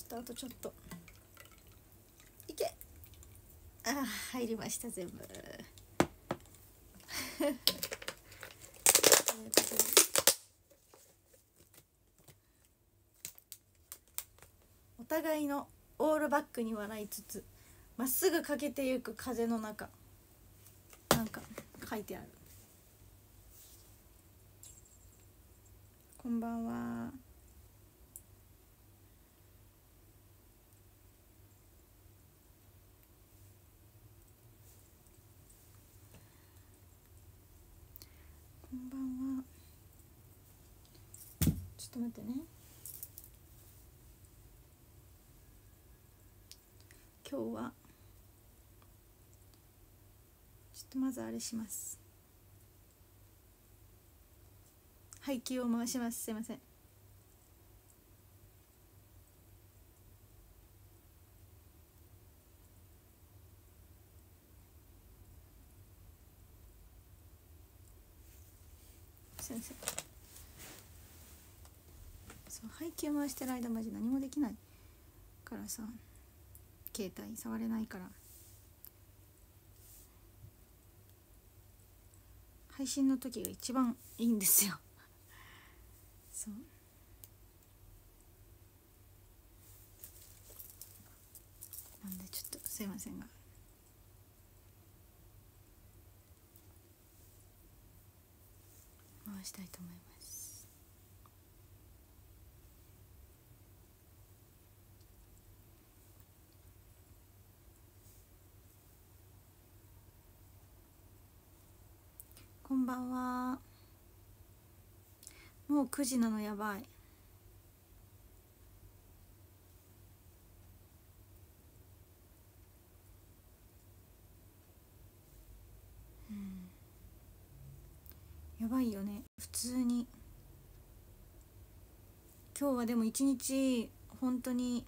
あとちょっといけ。あー、入りました全部。ということでお互いのオールバックに笑いつつまっすぐ駆けてゆく風の中、なんか書いてある。こんばんは。こんばんは。ちょっと待ってね。今日はちょっとまずあれします。配給を回します。すいません。先生、そう配給回してる間マジ何もできないからさ、携帯触れないから、配信の時が一番いいんですよ。そうなんでちょっとすいませんが回したいと思います。こんばんは。もう9時なの、やばい。やばいよね普通に。今日はでも一日本当に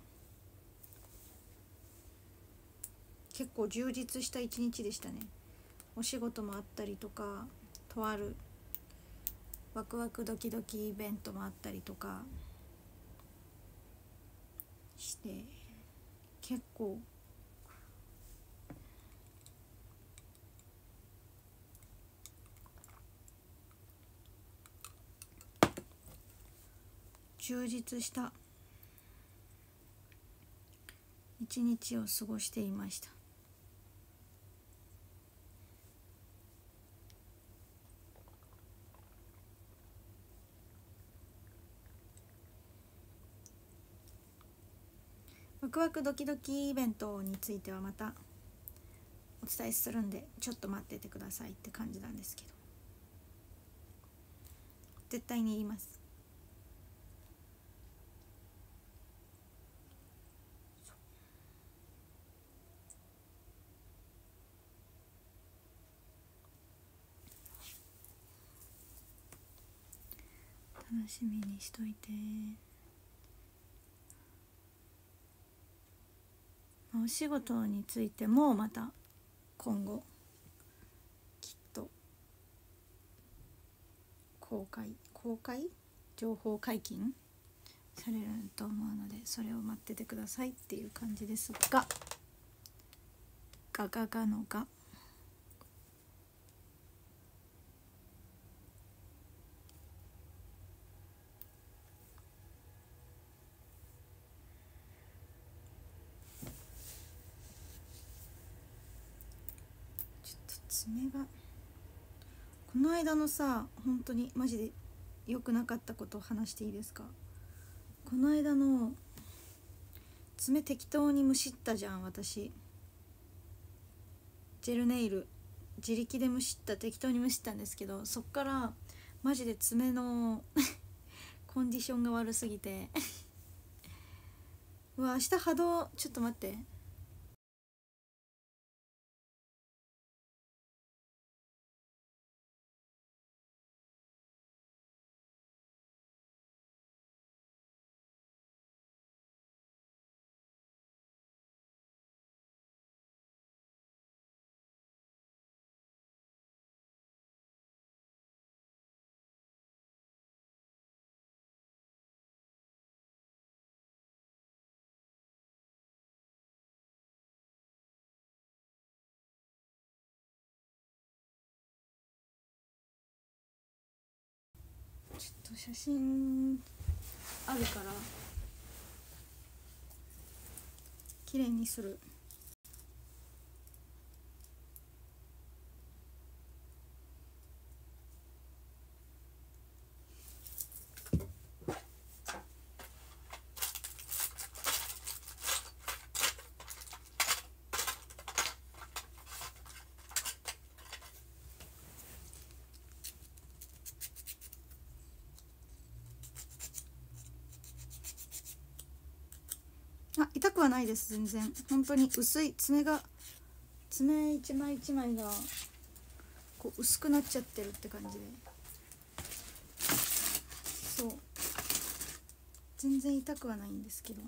結構充実した一日でしたね。お仕事もあったりとか、とあるワクワクドキドキイベントもあったりとかして結構充実した一日を過ごしていました。ワクワクドキドキイベントについてはまたお伝えするんでちょっと待っててくださいって感じなんですけど、絶対に言います。楽しみにしといて。お仕事についてもまた今後きっと公開情報解禁されると思うので、それを待っててくださいっていう感じですが、ガガガのガ。ちょっと爪がこの間のさ、本当にマジで良くなかったことを話していいですか。この間の爪適当にむしったじゃん私。ジェルネイル自力で適当にむしったんですけど、そっからマジで爪のコンディションが悪すぎてうわ明日波動ちょっと待って写真あるから綺麗にする。あ、痛くはないです。全然本当に薄い爪一枚一枚がこう薄くなっちゃってるって感じで、そう全然痛くはないんですけど、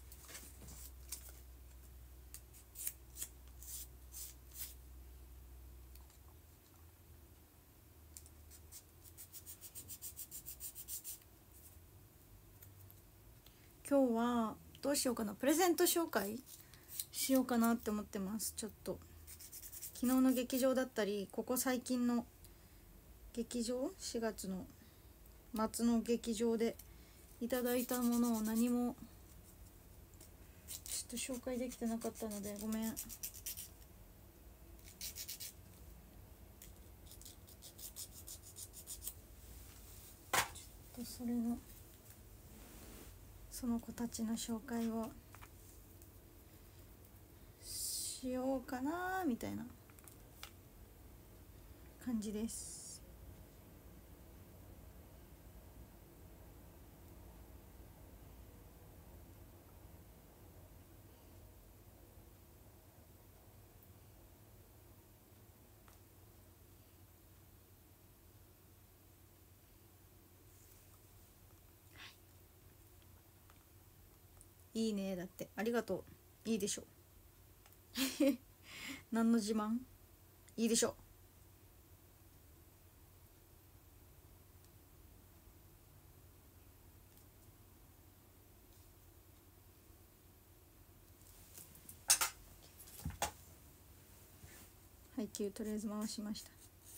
今日はどうしようかな、プレゼント紹介しようかなって思ってます。ちょっと昨日の劇場だったり、ここ最近の劇場、4月の末の劇場でいただいたものを何もちょっと紹介できてなかったのでごめん。ちょっとその子たちの紹介をしようかなみたいな感じです。いいね、だってありがとう。いいでしょ何の自慢。いいでしょ。配給とりあえず回しました。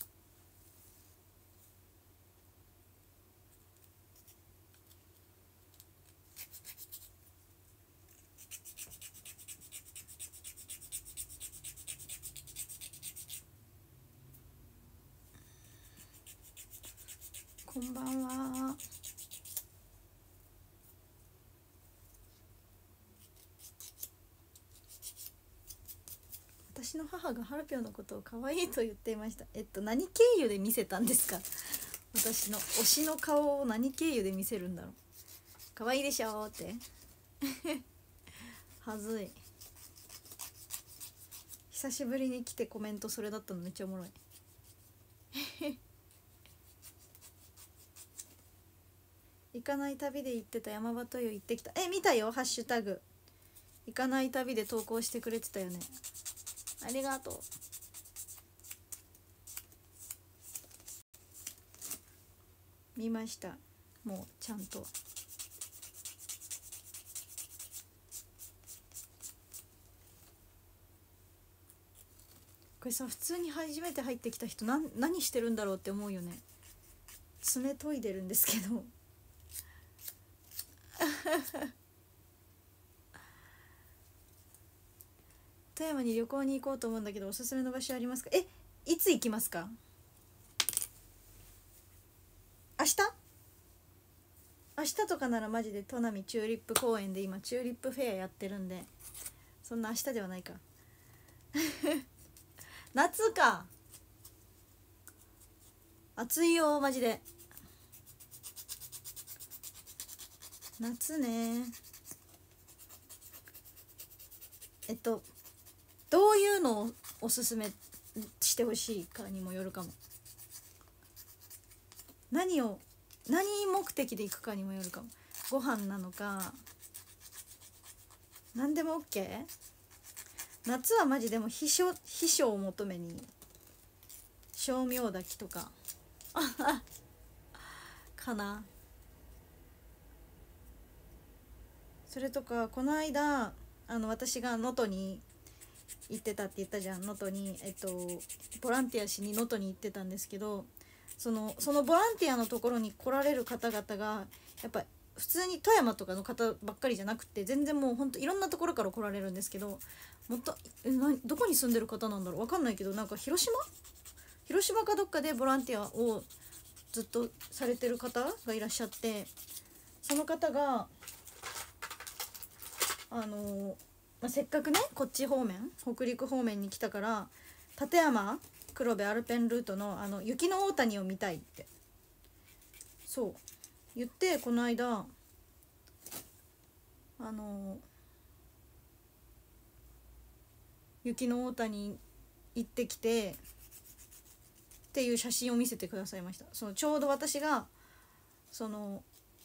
こんばんは。私の母がハルピョのことを可愛いと言っていました。何経由で見せたんですか？私の推しの顔を何経由で見せるんだろう。可愛いでしょってはずい。久しぶりに来てコメントそれだったのめっちゃおもろい行かない旅で行ってた山端湯行ってきた。見たよ、ハッシュタグ行かない旅で投稿してくれてたよね。ありがとう。見ました、もうちゃんと。これさ、普通に初めて入ってきた人何してるんだろうって思うよね。爪研いでるんですけど富山に旅行に行こうと思うんだけどおすすめの場所ありますか？いつ行きますか？明日？明日とかならマジで砺波チューリップ公園で今チューリップフェアやってるんで、そんな明日ではないか夏か。暑いよマジで。夏ね。どういうのをおすすめしてほしいかにもよるかも。何目的で行くかにもよるかも。ご飯なのか何でも OK。 夏はマジでも秘書を求めに称名滝とかかな。それとかこの間私が能登に行ってたって言ったじゃん。能登にボランティアしに能登に行ってたんですけど、 そのボランティアのところに来られる方々がやっぱ普通に富山とかの方ばっかりじゃなくて、全然もうほんといろんなところから来られるんですけど、もっとどこに住んでる方なんだろう、分かんないけど、なんか広島かどっかでボランティアをずっとされてる方がいらっしゃって、その方がせっかくねこっち方面北陸方面に来たから立山黒部アルペンルートの雪の大谷を見たいってそう言って、この間雪の大谷行ってきてっていう写真を見せてくださいました。ちょうど私が能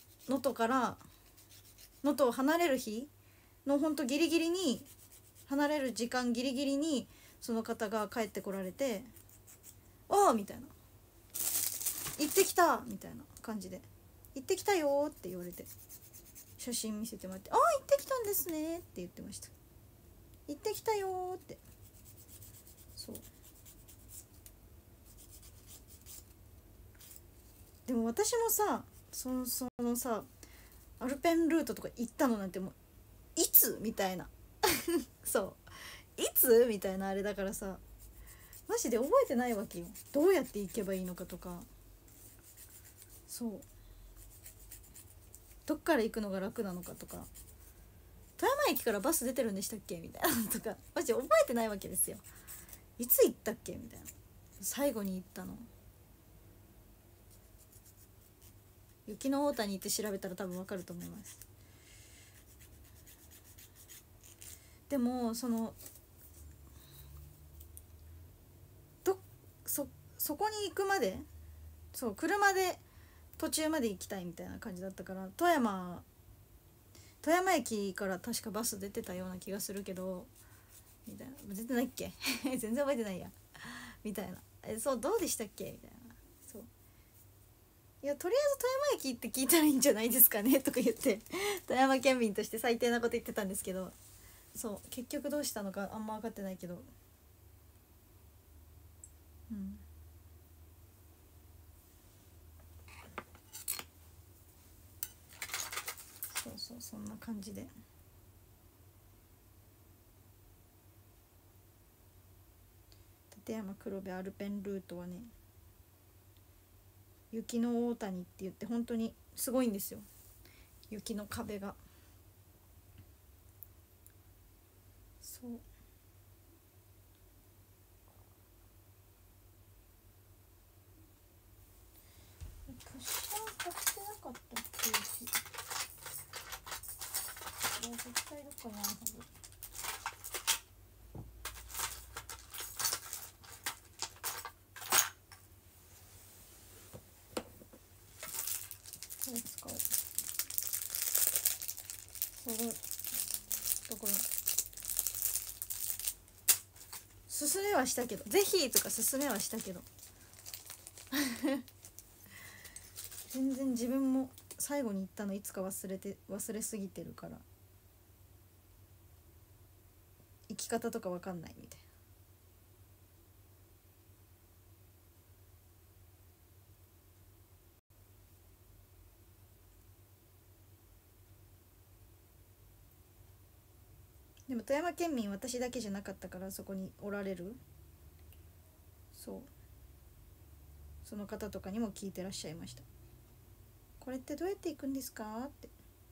登を離れる日のほんとギリギリに、離れる時間ギリギリにその方が帰ってこられて、ああみたいな、行ってきたみたいな感じで、行ってきたよって言われて写真見せてもらって、ああ行ってきたんですねって言ってました。行ってきたよって。そうでも私もさ、そのさアルペンルートとか行ったのなんてもういつみたいなそういつみたいなあれだからさ、マジで覚えてないわけよ、どうやって行けばいいのかとか。そうどっから行くのが楽なのかとか、富山駅からバス出てるんでしたっけみたいなのとかマジで覚えてないわけですよ。いつ行ったっけみたいな、最後に行ったの雪の大谷って調べたら多分わかると思います。でもそこに行くまで、そう車で途中まで行きたいみたいな感じだったから、富山駅から確かバス出てたような気がするけど、みたいな、出てないっけ全然覚えてないやみたいな、そうどうでしたっけみたいな、そういやとりあえず富山駅って聞いたらいいんじゃないですかねとか言って富山県民として最低なこと言ってたんですけど、そう結局どうしたのかあんま分かってないけど、そうそんな感じで、立山黒部アルペンルートはね、雪の大谷って言って本当にすごいんですよ、雪の壁が。そうプッシャー買ってなかったっけ、絶対どっかにあるはず。これ使う。だから勧めはしたけど、ぜひとか勧めはしたけど全然自分も最後に言ったのいつか忘れすぎてるから、生き方とか分かんないみたいな。でも富山県民私だけじゃなかったから、そこにおられるその方とかにも聞いてらっしゃいました。これってどうやって行くんですかって。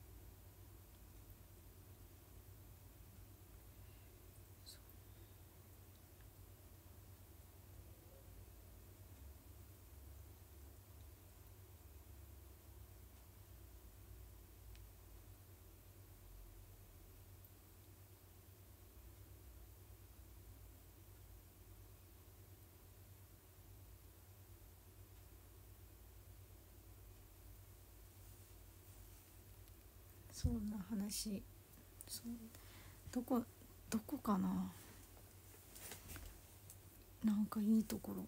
そんな話、どこかな、なんかいいところ。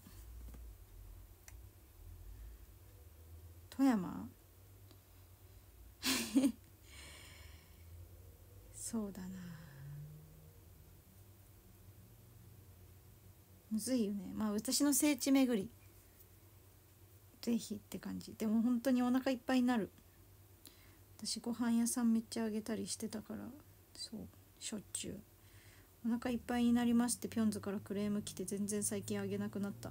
富山そうだな、むずいよね。まあ私の聖地巡りぜひって感じ。でも本当にお腹いっぱいになる。私ご飯屋さんめっちゃあげたりしてたから、そうしょっちゅうお腹いっぱいになりますってピョンズからクレーム来て、全然最近あげなくなった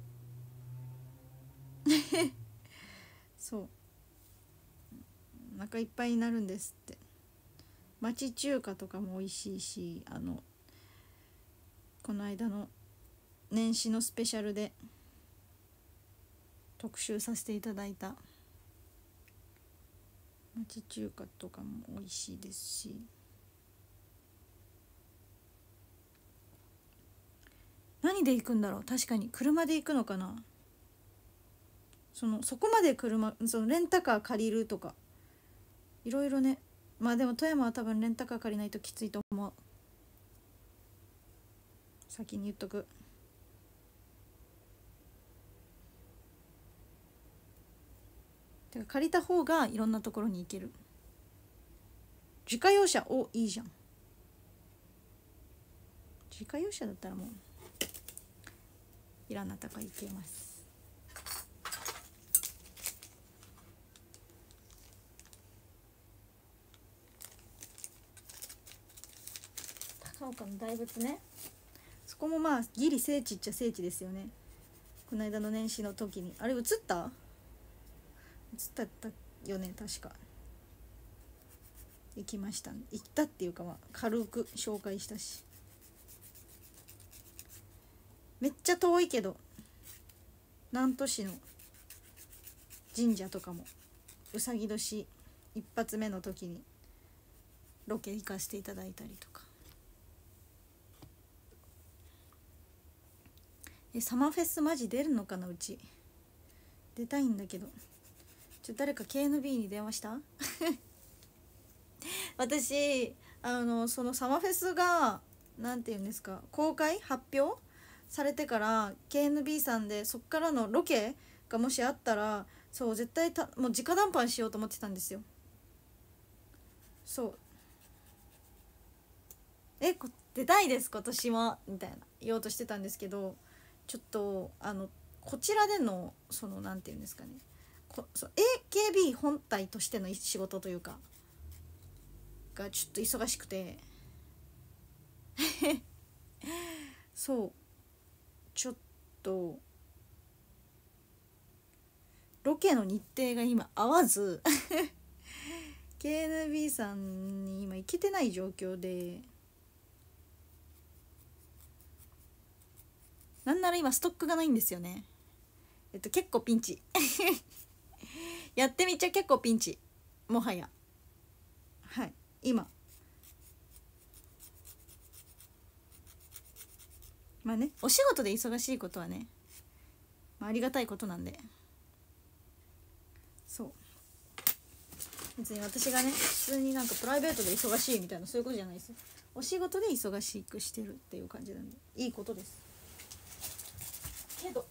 そう、お腹いっぱいになるんですって。町中華とかも美味しいし、この間の年始のスペシャルで特集させていただいた町中華とかも美味しいですし、何で行くんだろう。確かに車で行くのかな。そこまでレンタカー借りるとかいろいろね。まあでも富山は多分レンタカー借りないときついと思う。先に言っとく。てか借りた方がいろんなところに行ける。自家用車、お、いいじゃん。自家用車だったらもういろんなとこ行けます。高岡の大仏ね、そこもまあギリ聖地っちゃ聖地ですよね。この間の年始の時にあれ映ったよね。確か行きましたね。行ったっていうか、まあ軽く紹介したし、めっちゃ遠いけど南砺市の神社とかもうさぎ年一発目の時にロケ行かせていただいたりとか。サマーフェスマジ出るのかな。うち出たいんだけど、誰か KNB に電話した私そのサマーフェスがなんていうんですか、公開発表されてから KNB さんでそっからのロケがもしあったら、そう絶対もう直談判しようと思ってたんですよ。そう出たいです今年もみたいな言おうとしてたんですけど、ちょっとこちらでのなんていうんですかね、AKB 本体としての仕事というかがちょっと忙しくてそうちょっとロケの日程が今合わずKNB さんに今行けてない状況で、なんなら今ストックがないんですよね。結構ピンチやってみちゃ結構ピンチ、もはや。はい、今まあね、お仕事で忙しいことはね、まあ、ありがたいことなんで、そう別に私がね普通になんかプライベートで忙しいみたいなそういうことじゃないですよ。お仕事で忙しくしてるっていう感じなんでいいことですけど、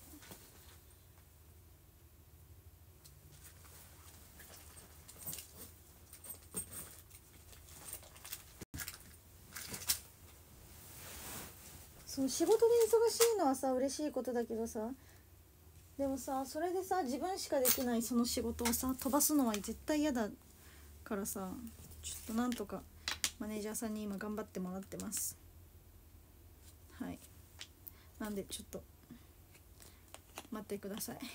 そう仕事で忙しいのはさ嬉しいことだけどさ、でもさそれでさ自分しかできないその仕事をさ飛ばすのは絶対嫌だからさ、ちょっとなんとかマネージャーさんに今頑張ってもらってます。はい、なんでちょっと待ってください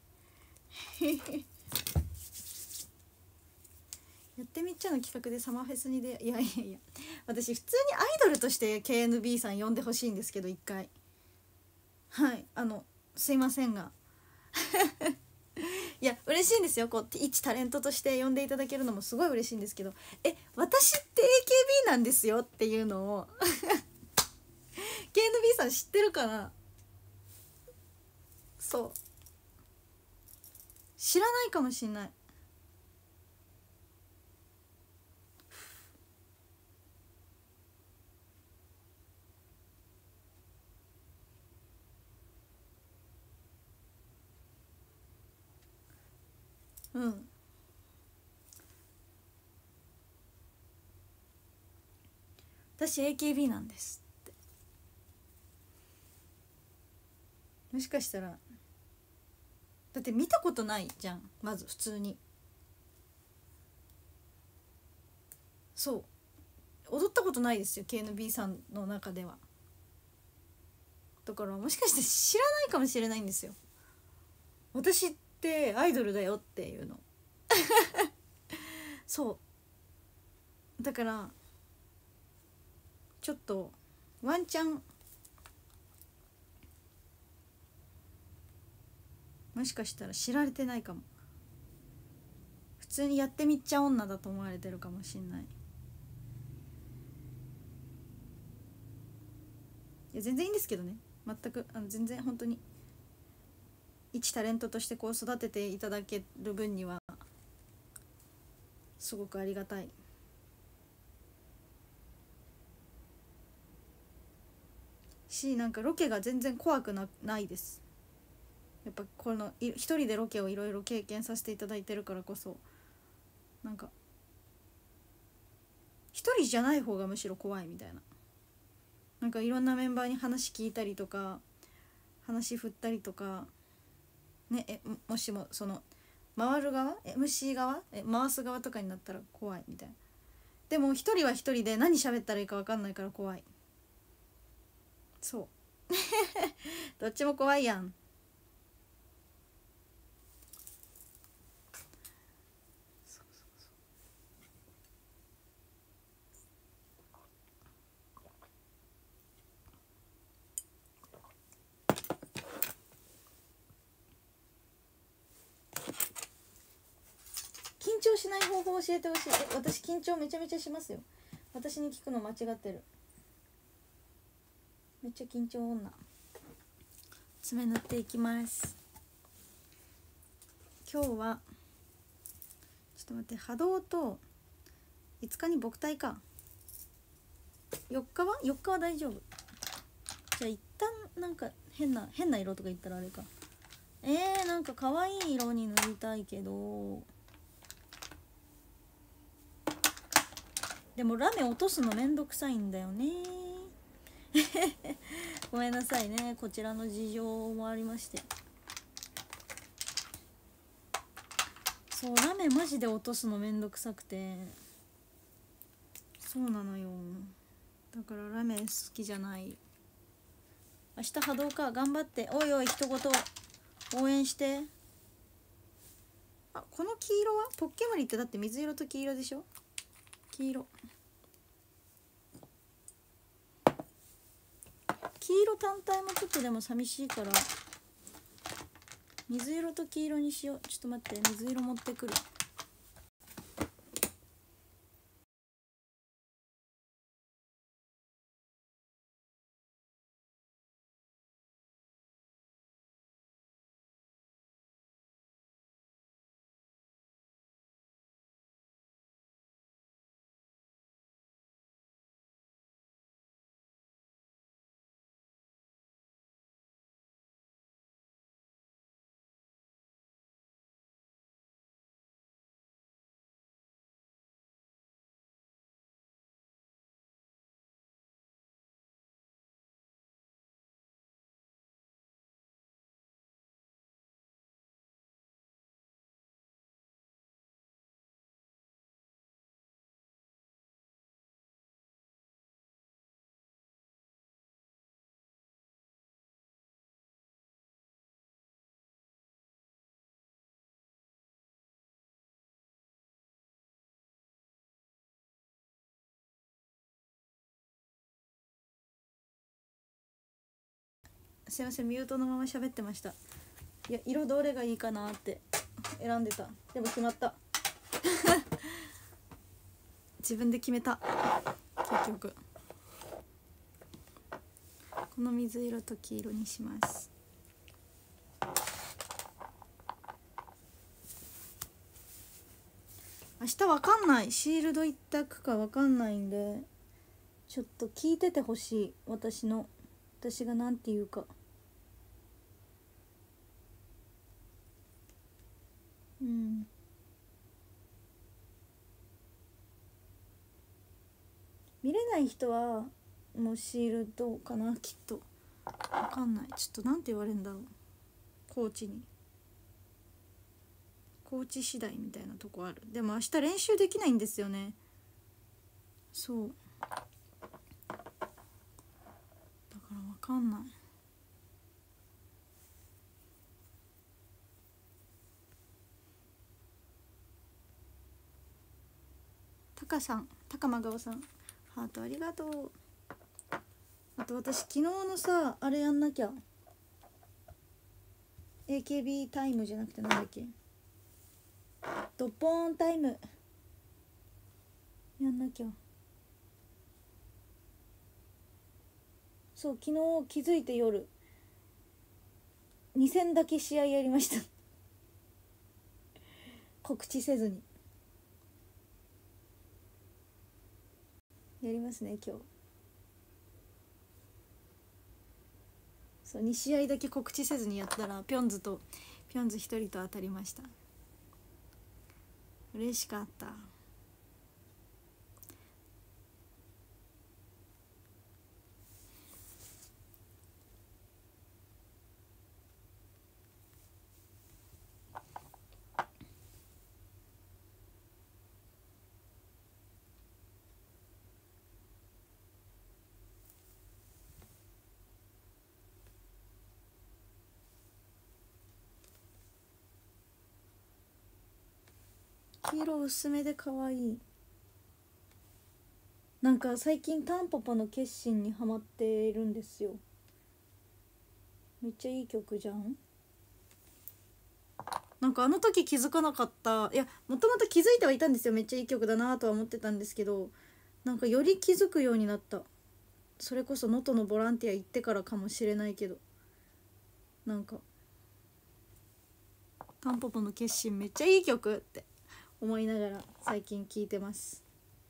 やってみっちゃの企画でサマーフェスにいや私普通にアイドルとして KNB さん呼んでほしいんですけど、一回はいすいませんがいや嬉しいんですよ、こう一タレントとして呼んでいただけるのもすごい嬉しいんですけど、私って AKB なんですよっていうのをKNB さん知ってるかな。そう知らないかもしんない。うん、私 AKB なんですって。もしかしたらだって見たことないじゃん、まず普通に。そう踊ったことないですよ KNB さんの中では。だからもしかして知らないかもしれないんですよ、私ってアイドルだよっていうのそうだからちょっとワンチャンもしかしたら知られてないかも。普通にやってみっちゃ女だと思われてるかもしんない。いや全然いいんですけどね、全く全然本当に一タレントとしてこう育てていただける分にはすごくありがたいし、なんかロケが全然怖くないです。やっぱこの一人でロケをいろいろ経験させていただいてるからこそ、なんか一人じゃない方がむしろ怖いみたいな。なんかいろんなメンバーに話聞いたりとか話振ったりとかね、もしもその回る側 MC 側回す側とかになったら怖いみたいな。でも一人は一人で何喋ったらいいか分かんないから怖い。そうどっちも怖いやん。緊張しない方法教えてほしい。私緊張めちゃめちゃしますよ。私に聞くの間違ってる。めっちゃ緊張女。爪塗っていきます。今日はちょっと待って、波動と5日に木体か。4日は大丈夫。じゃあ一旦なんか変な色とか言ったらあれか。なんか可愛い色に塗りたいけど、でもラメ落とすのめんどくさいんだよねごめんなさいね、こちらの事情もありまして。そうラメマジで落とすのめんどくさくて、そうなのよ。だからラメ好きじゃない。明日波動か、頑張って。おいおい一言応援して。あ、この黄色はポッケマリってだって水色と黄色でしょ。黄色単体もちょっとでも寂しいから水色と黄色にしよう。ちょっと待って、水色持ってくる。すいません、ミュートのまま喋ってました。いや、色どれがいいかなって選んでた。でも決まった自分で決めた結局。この水色と黄色にします。明日わかんない、シールド一択かわかんないんで、ちょっと聞いててほしい。私がなんて言うか。見れない人はもうシールドかな、きっと。わかんない。ちょっとなんて言われるんだろう、コーチに。 コーチ次第みたいなとこある。でも明日練習できないんですよね。そうだから分かんない。タカさん、タカマガオさん、ハートありがとう。あと私昨日のさあれやんなきゃ。 AKB タイムじゃなくてなんだっけ、ドッポーンタイムやんなきゃ。そう昨日気づいて夜2戦だけ試合やりました告知せずにやりますね今日。そう2試合だけ告知せずにやったらピョンズ1人と当たりました。嬉しかった。黄色薄めで可愛い。なんか最近タンポポの決心にハマっているんですよ。めっちゃいい曲じゃん。なんかあの時気づかなかった。いやもともと気づいてはいたんですよ。めっちゃいい曲だなとは思ってたんですけど、なんかより気づくようになった。それこそ能登のボランティア行ってからかもしれないけど、なんかタンポポの決心めっちゃいい曲って思いながら最近聴いてます。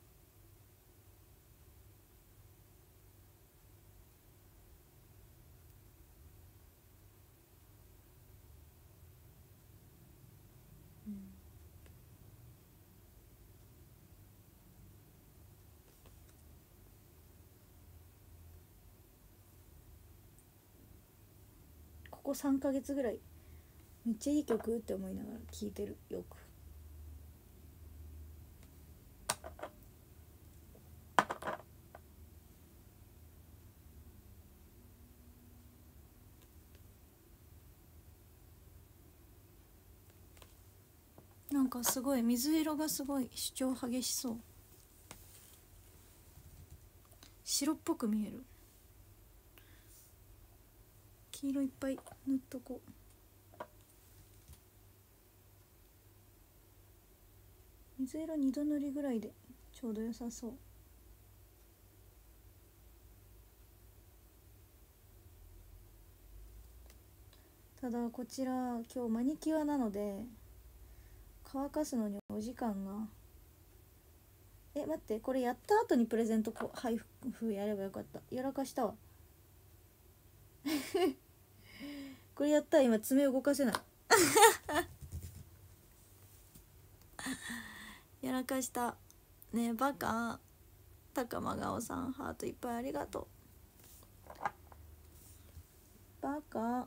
ここ3ヶ月ぐらいめっちゃいい曲って思いながら聴いてるよく。なんかすごい水色がすごい主張激しそう。白っぽく見える。黄色いっぱい塗っとこう。水色2度塗りぐらいでちょうど良さそう。ただこちら今日マニキュアなので乾かすのにお時間が、待って、これやった後にプレゼント配布やればよかった。やらかしたわこれやったら今爪動かせないやらかしたねえバカ。高間顔さんハートいっぱいありがとう。バカ。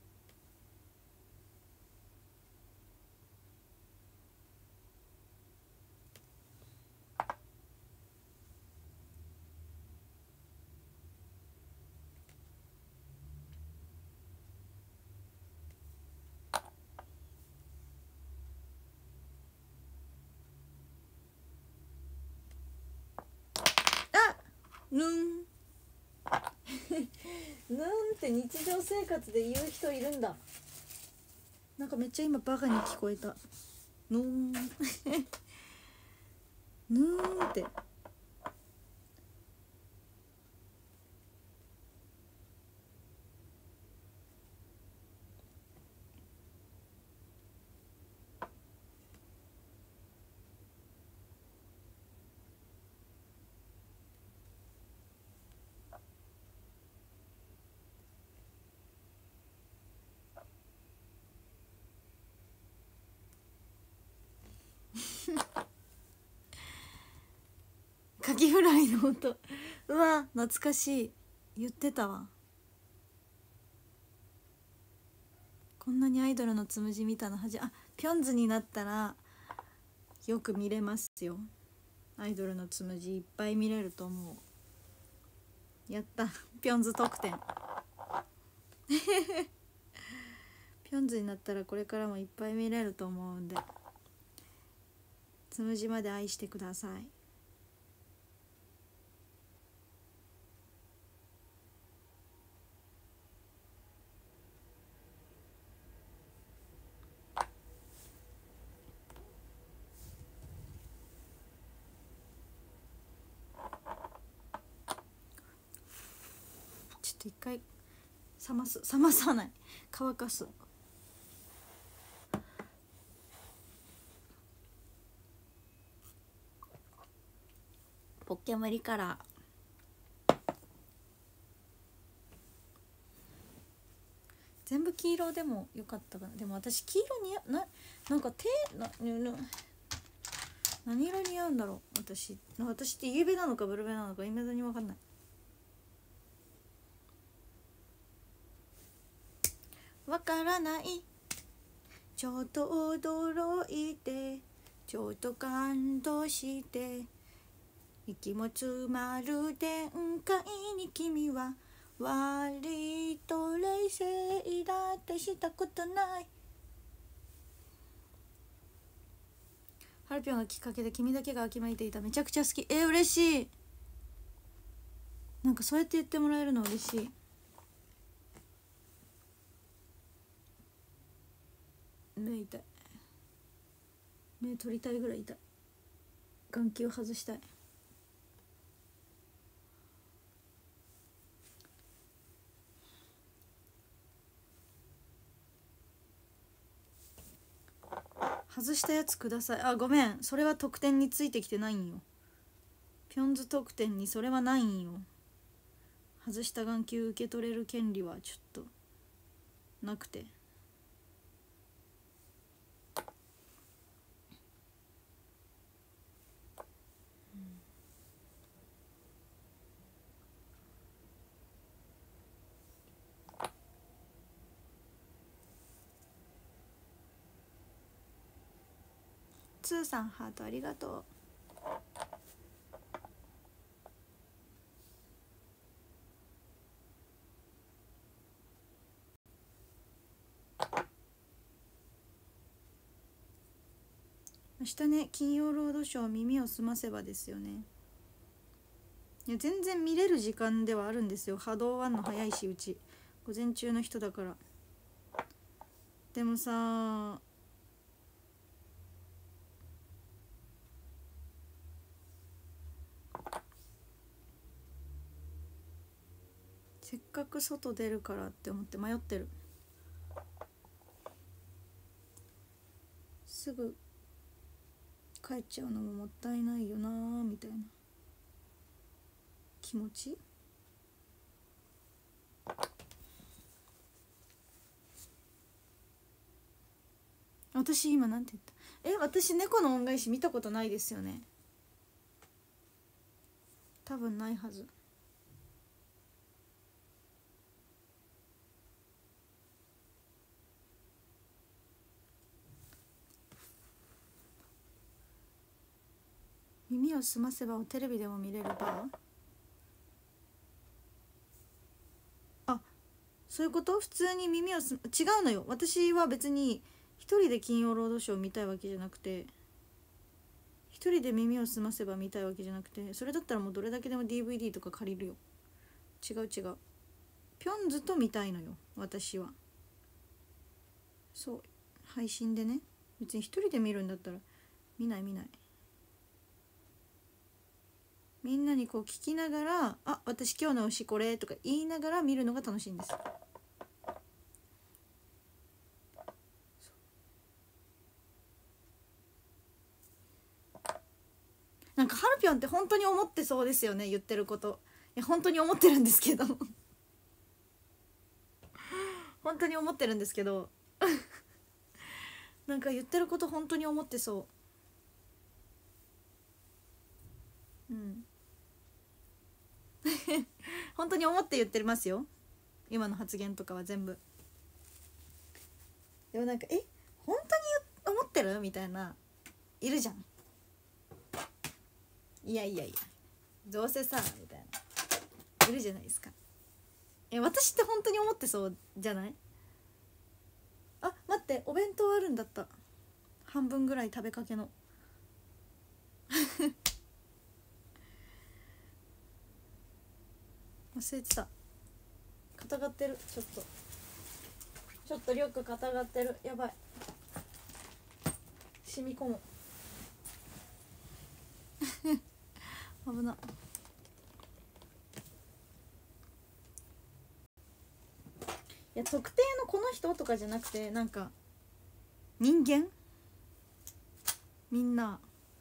ぬんぬんって日常生活で言う人いるんだ。なんかめっちゃ今バカに聞こえた。ぬんぬんってカキフライの音うわ懐かしい。言ってたわ。こんなにアイドルのつむじ見たのピョンズになったらよく見れますよ。アイドルのつむじいっぱい見れると思う。やった、ピョンズ特典ピョンズになったらこれからもいっぱい見れると思うんで、つむじまで愛してください。ちょっと一回冷まさない、乾かす。ポッケムリカラー全部黄色でもよかったかな。でも私黄色になんか何色似合うんだろう。私ってイエベなのかブルベなのかいまだに分かんない。わからない。ちょっと驚いて、ちょっと感動して、息も詰まる展開に君は割と冷静だってしたことない。ハルピョンがきっかけで君だけが秋めいていた。めちゃくちゃ好き。嬉しい。なんかそうやって言ってもらえるの嬉しい。目痛い。目取りたいぐらい痛い。眼球外したい。外したやつください。あ、ごめん、それは得点についてきてないんよ。ピョンズ得点にそれはないんよ。外した眼球受け取れる権利はちょっとなくて。ツーさんハートありがとう。明日ね、金曜ロードショー耳をすませばですよね。いや全然見れる時間ではあるんですよ。波動ワンの早いし、うち午前中の人だから。でもさ、せっかく外出るからって思って迷ってる。すぐ帰っちゃうのももったいないよなーみたいな気持ち。私今なんて言った？私猫の恩返し見たことないですよね。多分ないはず。耳をすませばをテレビでも見れるバー？あ、そういうこと？普通に違うのよ。私は別に一人で金曜ロードショー見たいわけじゃなくて、一人で耳をすませば見たいわけじゃなくて、それだったらもうどれだけでも DVD とか借りるよ。違う。ピョンズと見たいのよ私は。そう、配信でね。別に一人で見るんだったら見ない。みんなにこう聞きながら、あ、私今日の推しこれとか言いながら見るのが楽しいんです。なんかハルピョンって本当に思ってそうですよね、言ってること。いや本当に思ってるんですけど本当に思ってるんですけどなんか言ってること本当に思ってそう。本当に思って言ってますよ、今の発言とかは全部。でもなんか本当にってるみたいないるじゃん。いやいやいやどうせさみたいないるじゃないですか。私って本当に思ってそうじゃない？あ、待って、お弁当あるんだった。半分ぐらい食べかけの忘れてた。固がってる。ちょっとリュック固がってる。やばい、染み込む危な。いや特定のこの人とかじゃなくて、なんか人間みんな、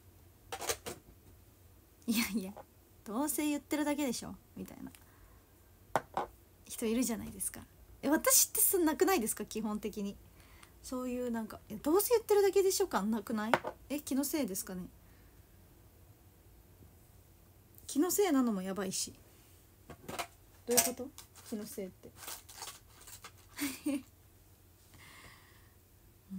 いやいやどうせ言ってるだけでしょみたいな人いるじゃないですか。私ってなくないですか？基本的にそういうなんかどうせ言ってるだけでしょ感なくない？気のせいですかね。気のせいなのもやばいし。どういうこと？気のせいってうん、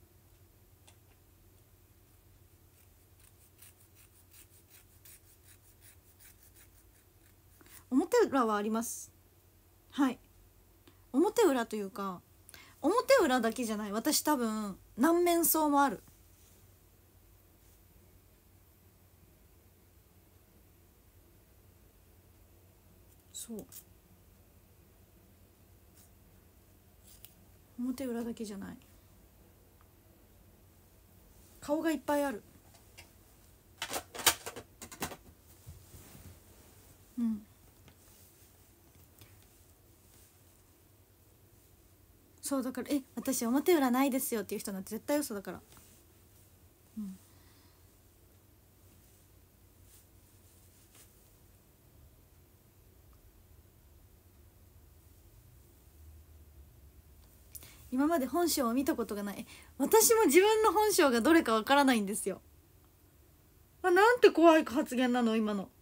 表裏はあります。はい、表裏というか表裏だけじゃない。私多分何面相もある。そう表裏だけじゃない。顔がいっぱいある。うん、そうだから私表裏ないですよっていう人なんて絶対嘘だから。うん、今まで本性を見たことがない。私も自分の本性がどれかわからないんですよ。なんて怖い発言なの今の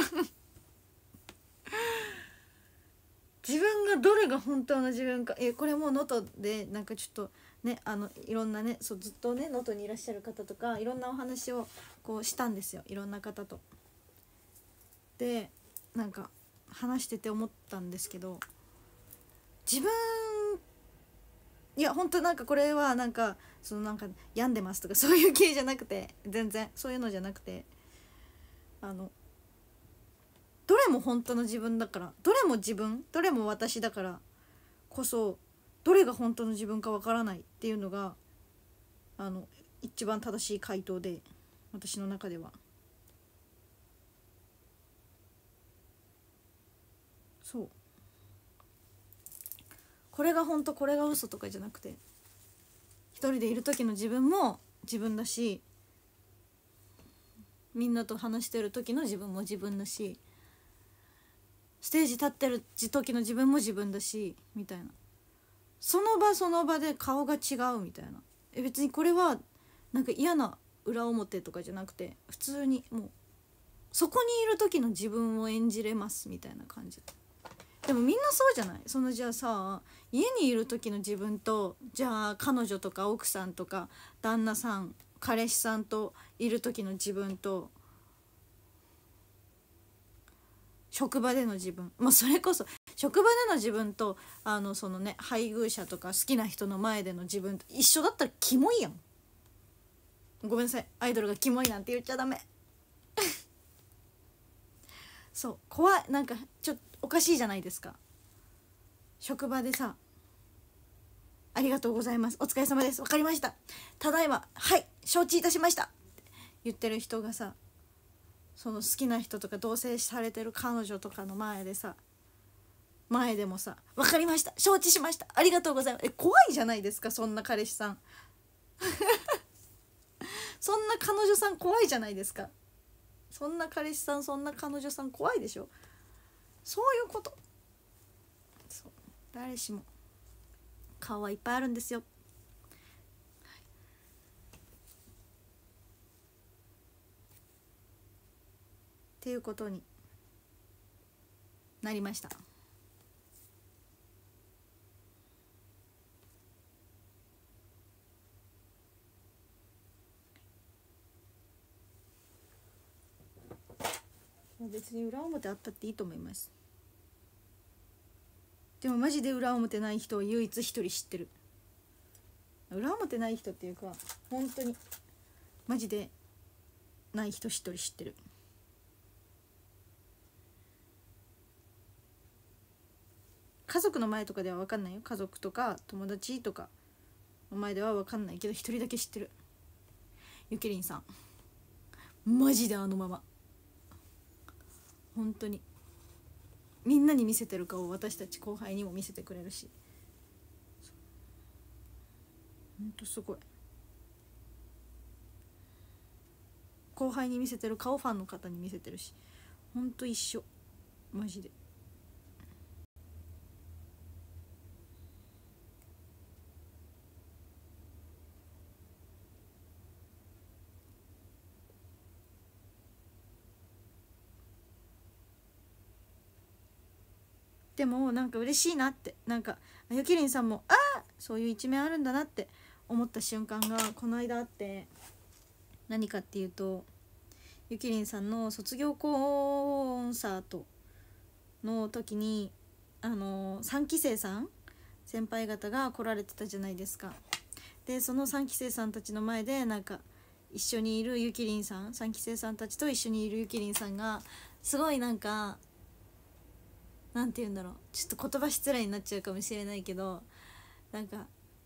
自分がどれが本当の自分か。これも能登でなんかちょっとね、いろんなね、そうずっとね能登にいらっしゃる方とかいろんなお話をこうしたんですよ、いろんな方と。でなんか話してて思ったんですけど、自分いや本当なんかこれはなんかそのなんか病んでますとかそういう系じゃなくて、全然そういうのじゃなくて、どれも本当の自分だから、どれも自分、どれも私だからこそ、どれが本当の自分かわからないっていうのが一番正しい回答で、私の中では。そう、これが本当これが嘘とかじゃなくて、一人でいる時の自分も自分だし、みんなと話してる時の自分も自分だし、ステージ立ってる時の自分も自分だしみたいな、その場その場で顔が違うみたいな。別にこれはなんか嫌な裏表とかじゃなくて、普通にもうそこにいる時の自分を演じれますみたいな感じ。でもみんなそうじゃない？じゃあさ、家にいる時の自分と、じゃあ彼女とか奥さんとか旦那さん彼氏さんといる時の自分と、職場での自分、それこそ職場での自分とそのね配偶者とか好きな人の前での自分と一緒だったらキモいやん。ごめんなさい、アイドルがキモいなんて言っちゃダメそう怖い、なんかちょっとおかしいじゃないですか。職場でさ、ありがとうございます、お疲れ様です、わかりました、ただいま、はい承知いたしましたって言ってる人がさ、その好きな人とか同棲されてる彼女とかの前でさ、前でもさ、分かりました、承知しました、ありがとうございます、怖いじゃないですか、そんな彼氏さんそんな彼女さん怖いじゃないですか。そんな彼氏さん、そんな彼女さん怖いでしょ。そういうこと。そう、誰しも顔はいっぱいあるんですよ、っていうことになりました。 別に裏表あったっていいと思います。でもマジで裏表ない人を唯一一人知ってる。裏表ない人っていうか本当にマジでない人一人知ってる。家族の前とかでは分かんないよ。家族とか友達とかの前では分かんないけど一人だけ知ってる。ゆきりんさんマジであのまま本当にみんなに見せてる顔を私たち後輩にも見せてくれるし、ほんとすごい。後輩に見せてる顔ファンの方に見せてるし、ほんと一緒マジで。でもなんか嬉しいなって、なんかゆきりんさんもそういう一面あるんだなって思った瞬間がこの間あって、何かっていうとゆきりんさんの卒業コンサートの時に3期生さん先輩方が来られてたじゃないですか。でその3期生さんたちの前でなんか一緒にいるゆきりんさん、3期生さんたちと一緒にいるゆきりんさんがすごいなんかなんて言うんだろう、ちょっと言葉失礼になっちゃうかもしれないけど、なんか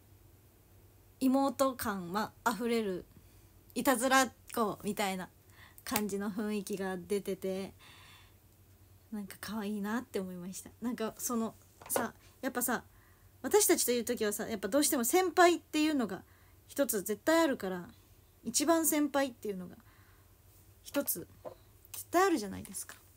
妹感あふれるいたずらっ子みたいな感じの雰囲気が出てて、なんか可愛いなって思いました。なんかそのさ、やっぱさ私たちという時はさ、やっぱどうしても先輩っていうのが一つ絶対あるから、一番先輩っていうのが一つ絶対あるじゃないですか。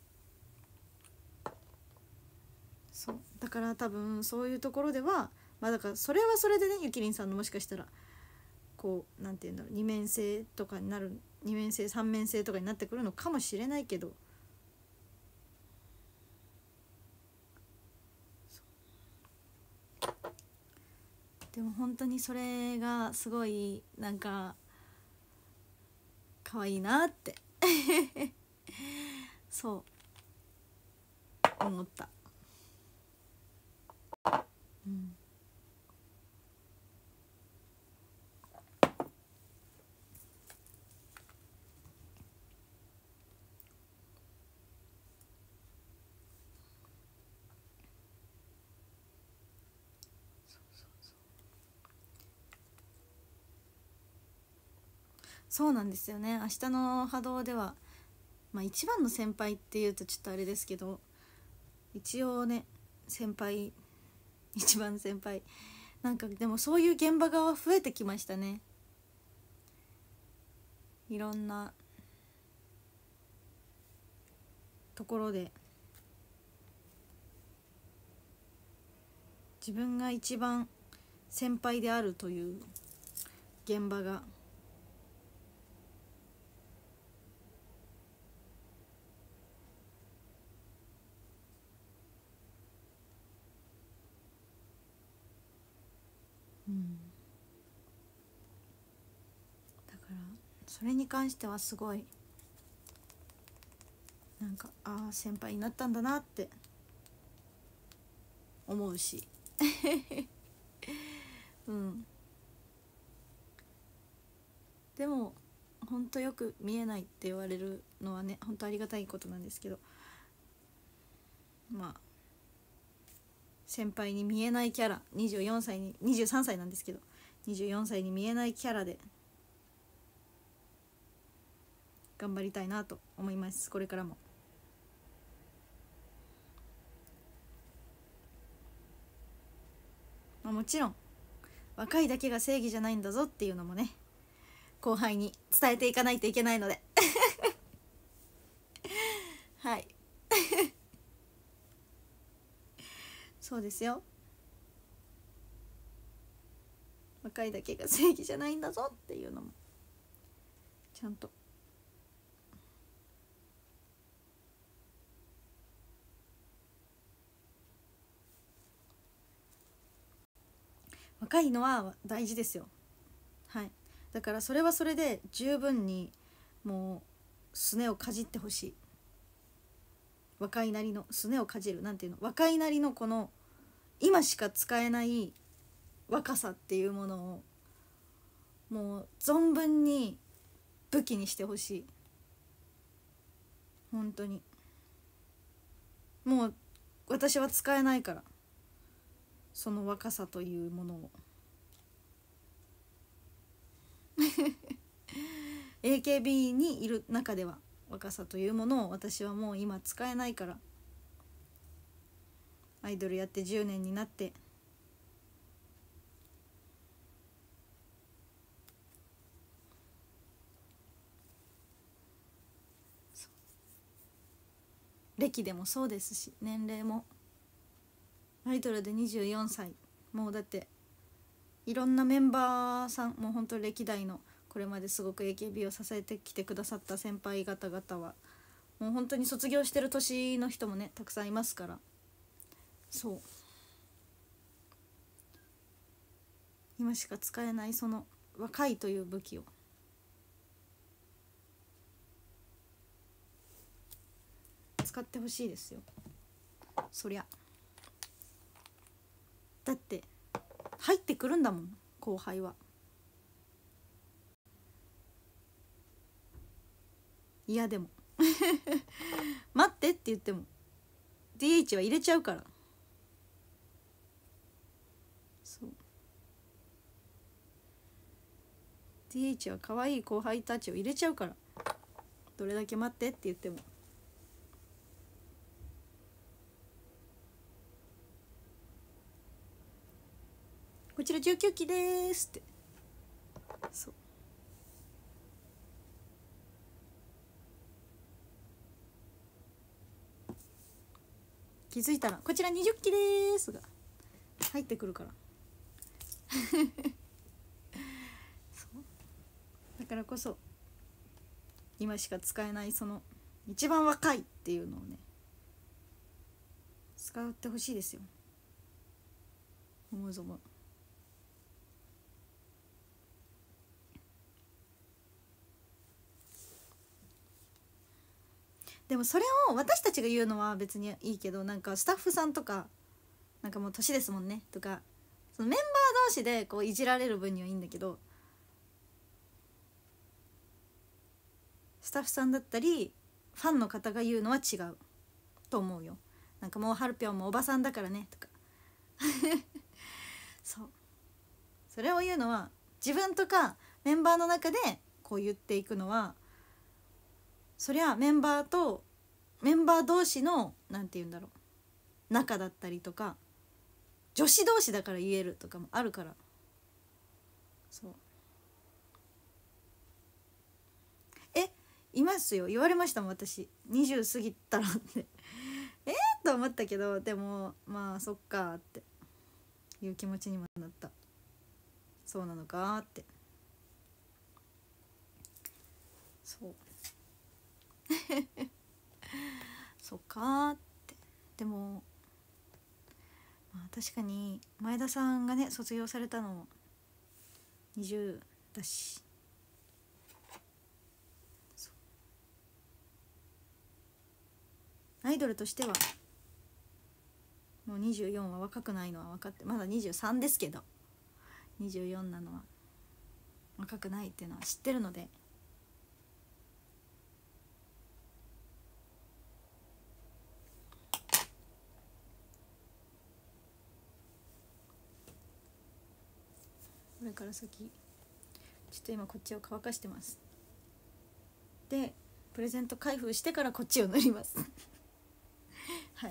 そうだから多分そういうところではだからそれはそれでね、ゆきりんさんのもしかしたらこうなんていうんだろう、二面性とかになる、二面性三面性とかになってくるのかもしれないけど、でも本当にそれがすごいなんか可愛いなってそう思った。うん、そうなんですよね。明日の波動では一番の先輩っていうとちょっとあれですけど、一応ね先輩、一番先輩なんかでもそういう現場が増えてきましたね。いろんなところで自分が一番先輩であるという現場がだからそれに関してはすごいなんか先輩になったんだなって思うしでも本当よく見えないって言われるのはね、本当ありがたいことなんですけど、先輩に見えないキャラ、24歳に23歳なんですけど24歳に見えないキャラで頑張りたいなと思います。これからももちろん若いだけが正義じゃないんだぞっていうのもね、後輩に伝えていかないといけないのではいそうですよ、若いだけが正義じゃないんだぞっていうのもちゃんと若いのは大事ですよ。はい、だからそれはそれで十分にもうすねをかじってほしい。 若いなりのすねをかじる、なんていうの、若いなりのこの今しか使えない若さっていうものをもう存分に武器にしてほしい。本当にもう私は使えないから、その若さというものをAKB にいる中では若さというものを私はもう今使えないから。アイドルやって10年になって、歴でもそうですし、年齢もアイドルで24歳、もうだっていろんなメンバーさん、もう本当歴代のこれまですごく AKB を支えてきてくださった先輩方々はもう本当に卒業してる年の人もねたくさんいますから。そう、今しか使えないその若いという武器を使ってほしいですよ。そりゃだって入ってくるんだもん、後輩は。嫌でも待ってって言っても DH は入れちゃうから。そう、 DH は可愛い後輩たちを入れちゃうから、どれだけ待ってって言っても。こちら19期ですって。そう、気づいたらこちら20期ですが入ってくるからそうだからこそ今しか使えないその一番若いっていうのをね使ってほしいですよ、思うぞも。でもそれを私たちが言うのは別にいいけど、なんかスタッフさんとかなんかもう年ですもんねとか、そのメンバー同士でこういじられる分にはいいんだけど、スタッフさんだったりファンの方が言うのは違うと思うよ。なんかもうはるぴょんもおばさんだからねとかそう、それを言うのは自分とかメンバーの中でこう言っていくのは、そりゃメンバー同士のなんて言うんだろう、仲だったりとか女子同士だから言えるとかもあるから。そう、いますよ、言われましたもん私20過ぎたらってと思ったけど、でもまあそっかっていう気持ちにもなった。そうなのかって。そうそっかって。でもまあ確かに前田さんがね卒業されたの20だし、アイドルとしてはもう24は若くないのは分かって、まだ23ですけど24なのは若くないっていうのは知ってるので、これから先ちょっと今こっちを乾かしてます。でプレゼント開封してからこっちを塗りますはい、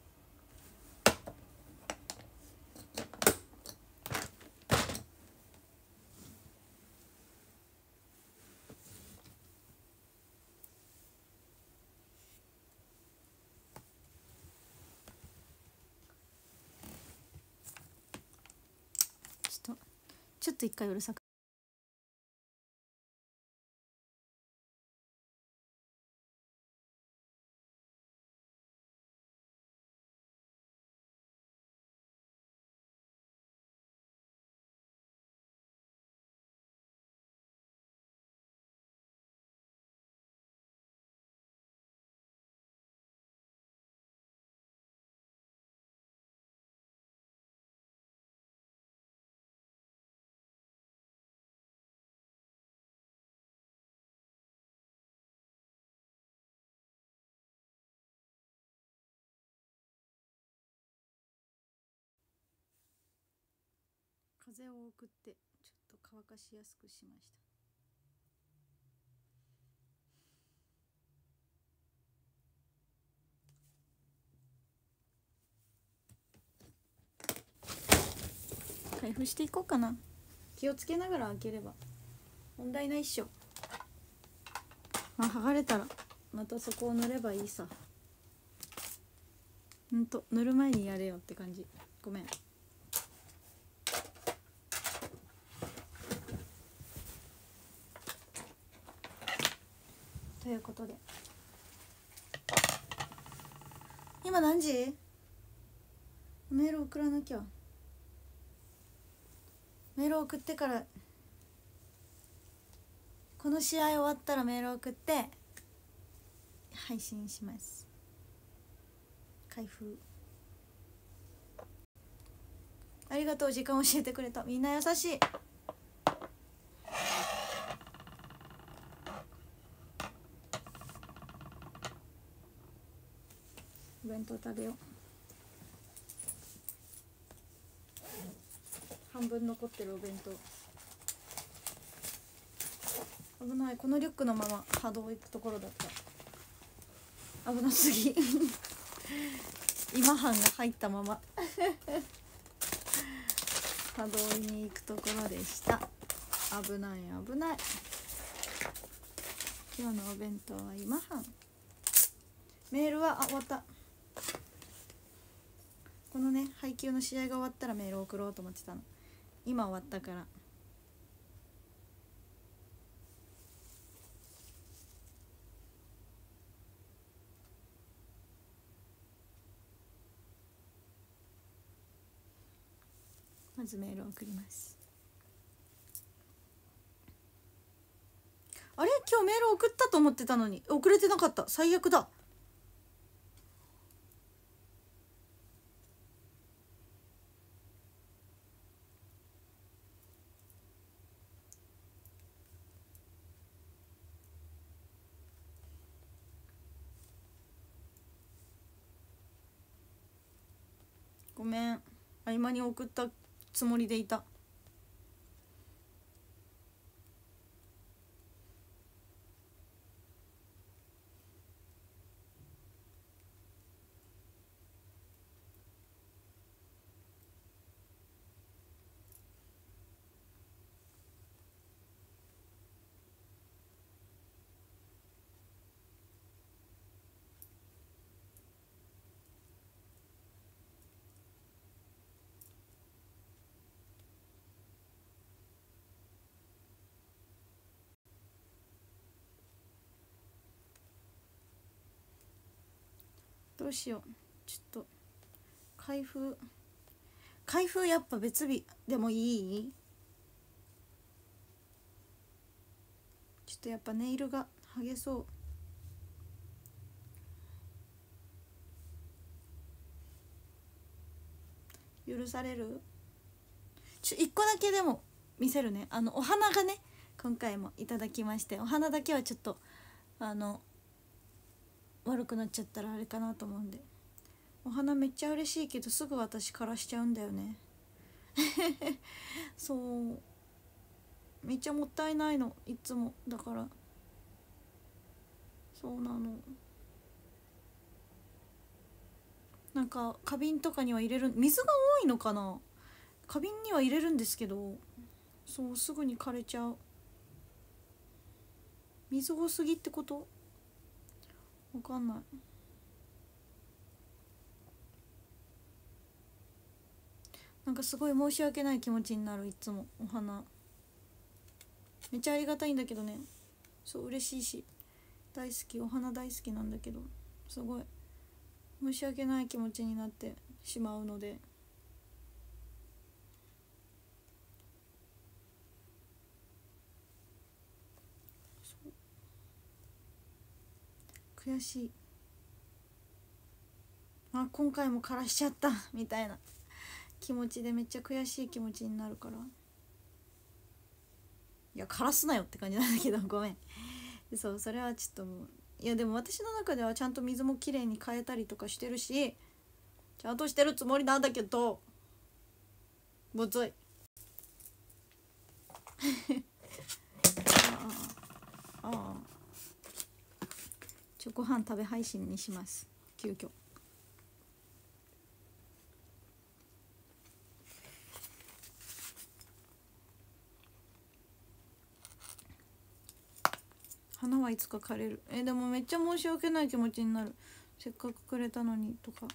ちょっと一回うるさく風を送ってちょっと乾かしやすくしました。開封していこうかな。気をつけながら開ければ問題ないっしょ。まあ剥がれたらまたそこを塗ればいいさ。塗る前にやれよって感じ。ごめん。ということで今何時？メール送らなきゃ。メール送ってから、この試合終わったらメール送って配信します。開封ありがとう。時間教えてくれた。みんな優しい。お弁当食べよう。半分残ってるお弁当。危ない。このリュックのまま波動行くところだった。危なすぎ今半が入ったまま波動に行くところでした。危ない危ない。今日のお弁当は今半。メールは終わった。このね配給の試合が終わったらメールを送ろうと思ってたの。今終わったから。まずメールを送ります。あれ、今日メール送ったと思ってたのに送れてなかった。最悪だ。ごめん、合間に送ったつもりでいた。どうしよう。ちょっと開封やっぱ別日でもいい？ちょっとやっぱネイルが剥げそう。許される？一個だけでも見せるね。お花がね今回もいただきまして、お花だけはちょっと悪くなっちゃったらあれかなと思うんで。お花めっちゃ嬉しいけどすぐ私枯らしちゃうんだよねそうめっちゃもったいないのいつも。だからそうなの。なんか花瓶とかには入れる、水が多いのかな。花瓶には入れるんですけど、そうすぐに枯れちゃう。水多すぎってこと？わかんない。なんかすごい申し訳ない気持ちになる。いつもお花めっちゃありがたいんだけどね。そう嬉しいし大好き、お花大好きなんだけど、すごい申し訳ない気持ちになってしまうので、悔しい。今回も枯らしちゃったみたいな気持ちでめっちゃ悔しい気持ちになるから、いや枯らすなよって感じなんだけどごめん。そうそれはちょっともう、いやでも私の中ではちゃんと水もきれいに変えたりとかしてるし、ちゃんとしてるつもりなんだけど、むずい。 ああ、ご飯食べ配信にします、急遽。花はいつか枯れる。でもめっちゃ申し訳ない気持ちになる。せっかくくれたのにとか。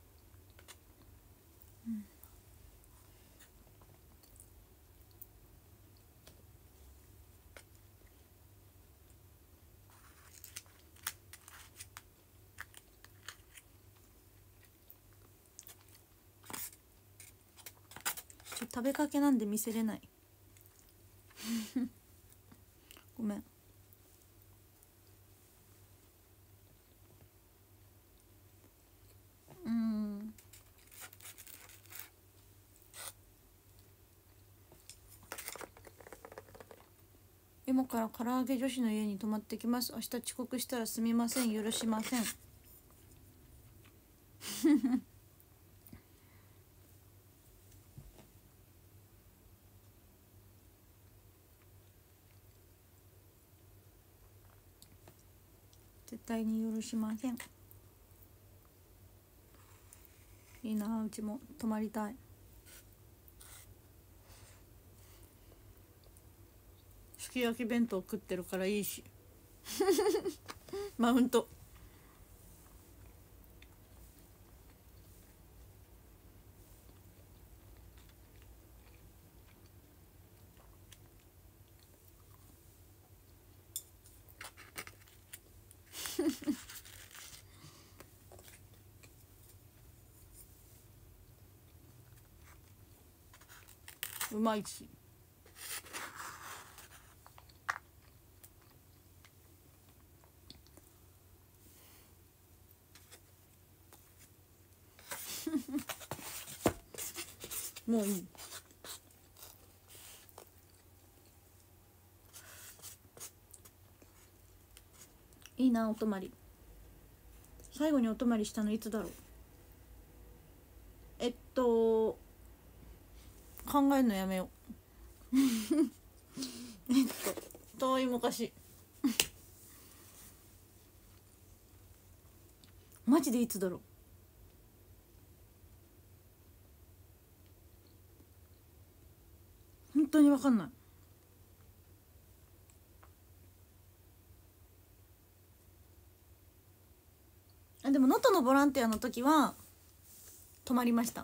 食べかけなんで見せれないごめん。今から唐揚げ女子の家に泊まってきます。明日遅刻したらすみません、許しません絶対に許しません。いいな、うちも泊まりたい。すき焼き弁当食ってるからいいしマウントうまいし。もういい。いいな、お泊まり。最後にお泊まりしたのいつだろう。考えるのやめよう遠い昔マジでいつだろう。本当に分かんない。でも能登のボランティアの時は泊まりました。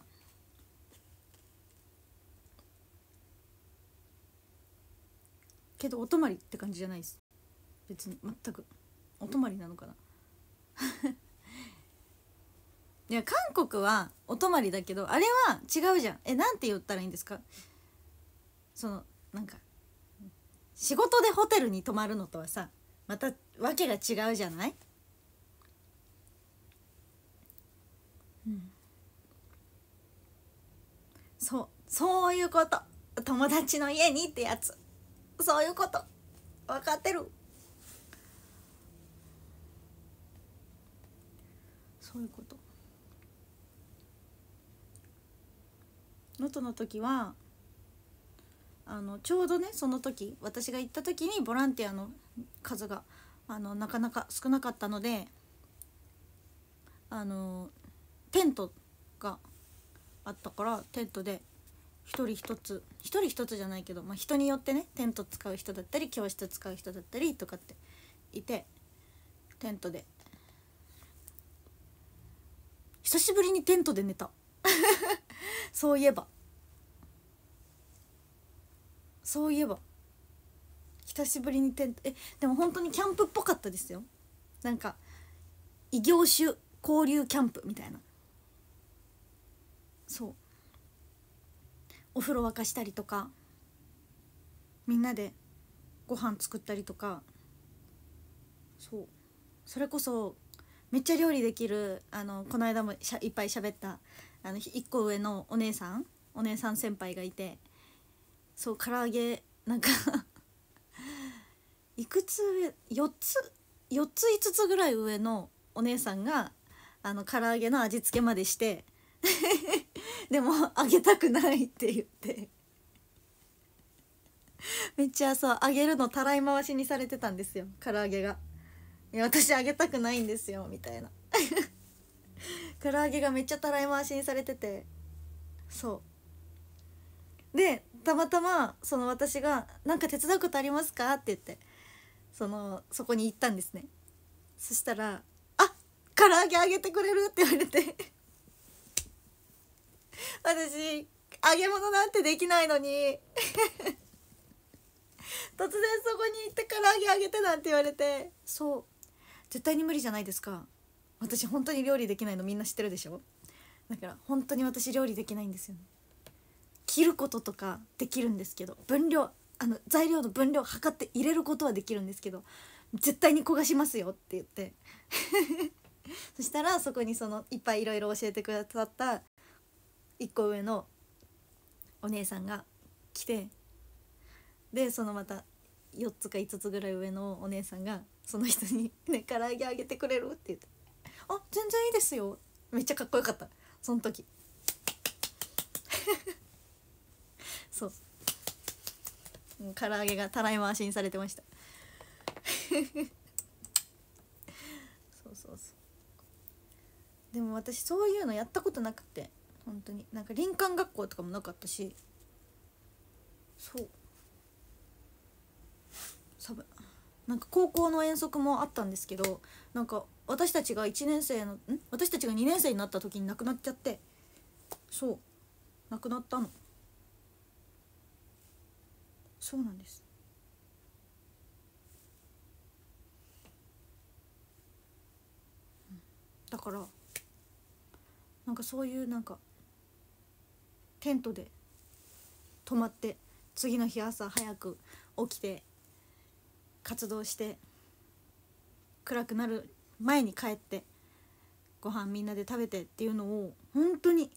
けどお泊まりって感じじゃないです。別に全くお泊まりなのかないや韓国はお泊まりだけど、あれは違うじゃん。なんて言ったらいいんですか。なんか仕事でホテルに泊まるのとはさ、またわけが違うじゃない。そういうこと。友達の家にってやつ。そういうこと分かってる。そういうこと。能登の時はちょうどね、その時私が行った時にボランティアの数がなかなか少なかったので、テントがあったから、テントで一人一つじゃないけど、人によってね、テント使う人だったり教室使う人だったりとかっていて、テントで久しぶりにテントで寝たそういえば久しぶりにテント。でも本当にキャンプっぽかったですよ。なんか異業種交流キャンプみたいな。そうお風呂沸かしたりとか、みんなでご飯作ったりとか。それこそめっちゃ料理できる、この間もいっぱい喋った1個上のお姉さん先輩がいて、そう唐揚げなんかいくつ上、4つ5つぐらい上のお姉さんが唐揚げの味付けまでしてでもあげたくないって言ってめっちゃそう揚げるのたらい回しにされてたんですよ、唐揚げが。いや私揚げたくないんですよみたいな唐揚げがめっちゃたらい回しにされてて、そうでたまたまその私が「なんか手伝うことありますか?」って言ってそこに行ったんですね。そしたら「あ、唐揚げ揚げてくれる?」って言われて私揚げ物なんてできないのに突然そこに行って唐揚げ揚げてなんて言われて、そう絶対に無理じゃないですか。私本当に料理できないのみんな知ってるでしょ。だから本当に私料理できないんですよね。切ることとかできるんですけど、分量材料の分量測って入れることはできるんですけど、絶対に焦がしますよって言ってそしたらそこにいっぱいいろいろ教えてくださった1個上のお姉さんが来て、でまた4つか5つぐらい上のお姉さんがその人に「ね、唐揚げあげてくれる?」って言って「あ、全然いいですよ」。めっちゃかっこよかったその時そう唐揚げがたらい回しにされてましたそうそうそう。でも私そういうのやったことなくて、本当になんか林間学校とかもなかったし、そうなんか高校の遠足もあったんですけど、なんか私たちが2年生になった時に亡くなっちゃって、そう亡くなったの。そうなんです。だからなんかそういうなんかテントで泊まって次の日朝早く起きて活動して暗くなる前に帰ってご飯みんなで食べてっていうのを本当に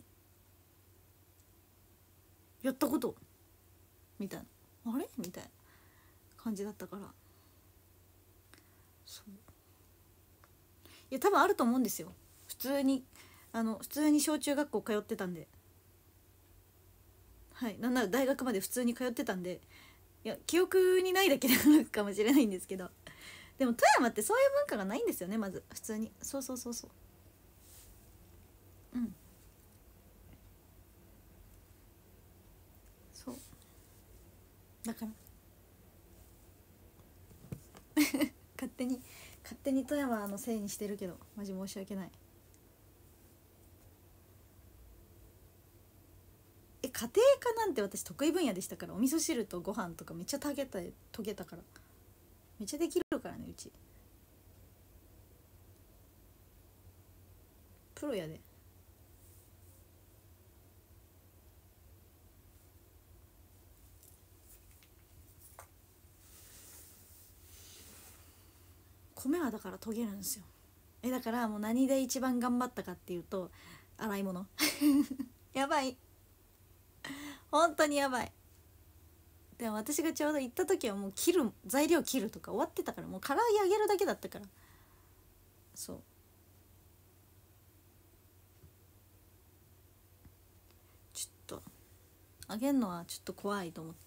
やったことみたいな、あれみたいな感じだったから、そういや多分あると思うんですよ。普通に小中学校通ってたんで、はい、なんなら大学まで普通に通ってたんで、いや記憶にないだけなのかもしれないんですけど、でも富山ってそういう文化がないんですよね、まず普通に。そうそうそうそう、うん、そうだから勝手に富山のせいにしてるけどマジ申し訳ない。家庭科なんて私得意分野でしたから、お味噌汁とご飯とかめっちゃ研げたから、めっちゃできるからね、うちプロやで。米はだから研げるんですよ。だからもう何で一番頑張ったかっていうと洗い物やばい、本当にやばい。でも私がちょうど行った時はもう材料切るとか終わってたから、もう唐揚げ揚げるだけだったから、そうちょっと揚げるのはちょっと怖いと思って、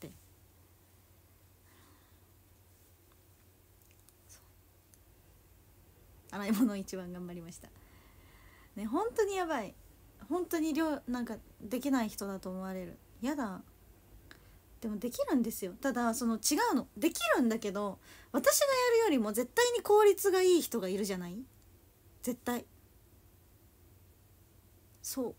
洗い物一番頑張りましたね。本当にやばい、本当になんかできない人だと思われる。やだ。でもできるんですよ。ただ違うの、できるんだけど私がやるよりも絶対に効率がいい人がいるじゃない、絶対。そう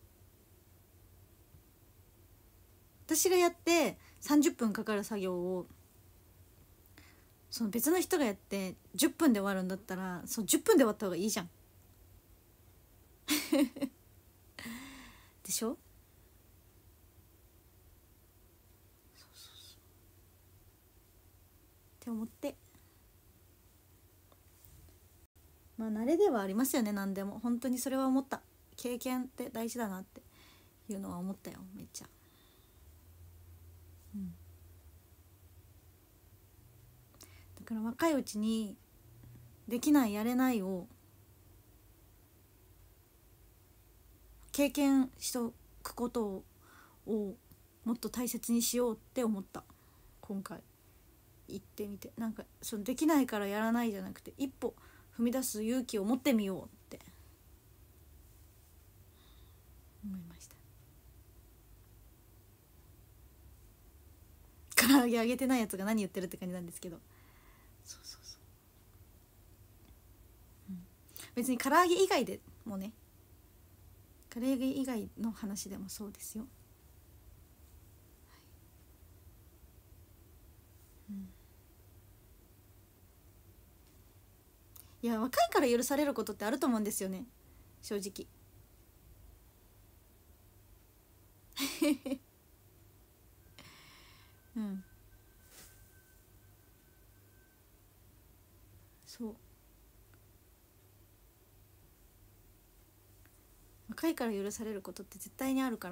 私がやって30分かかる作業を別の人がやって10分で終わるんだったら10分で終わった方がいいじゃんでしょ。って思って、まあ慣れではありますよね、何でも。本当にそれは思った。経験って大事だなっていうのは思ったよ、めっちゃ。うん、だから若いうちにできないやれないを経験しとくことをもっと大切にしようって思った、 今回行ってみて、なんかそのできないからやらないじゃなくて、一歩踏み出す勇気を持ってみようって思いました。唐揚げ揚げてないやつが何言ってるって感じなんですけど、そうそうそう、別に唐揚げ以外でもね、唐揚げ以外の話でもそうですよ。いや、若いから許されることってあると思うんですよね、正直。うん、そう、若いから許されることって絶対にあるから、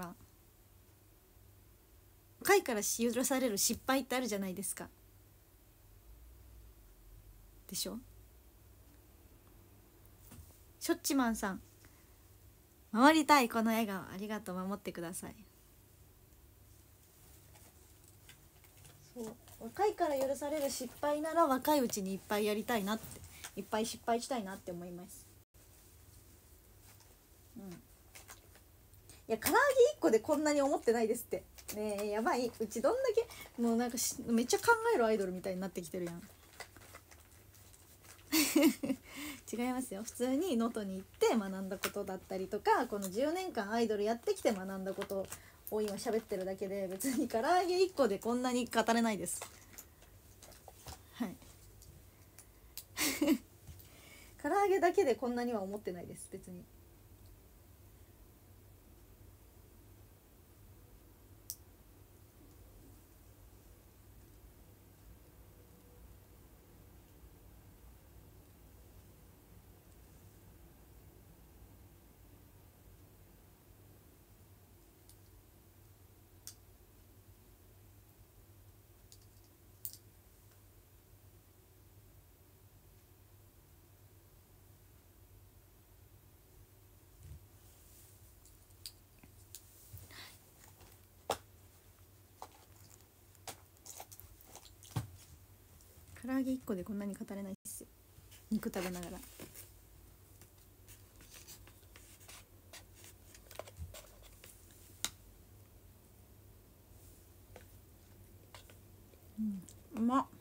若いから許される失敗ってあるじゃないですか。でしょ。しょっちまんさん、守りたいこの笑顔、ありがとう、守ってください。そう、若いから許される失敗なら若いうちにいっぱいやりたいなって、いっぱい失敗したいなって思います。うん、いや、唐揚げ1個でこんなに思ってないですって。ねえ、やばい、うちどんだけもうなんかめっちゃ考えるアイドルみたいになってきてるやん。違いますよ。普通に能登に行って学んだことだったりとか、この10年間アイドルやってきて学んだことを今喋ってるだけで、別に唐揚げ1個でこんなに語れないです。はい。唐揚げだけでこんなには思ってないです、別に。唐揚げ1個でこんなに語れないっすよ、肉食べながら。うまっ。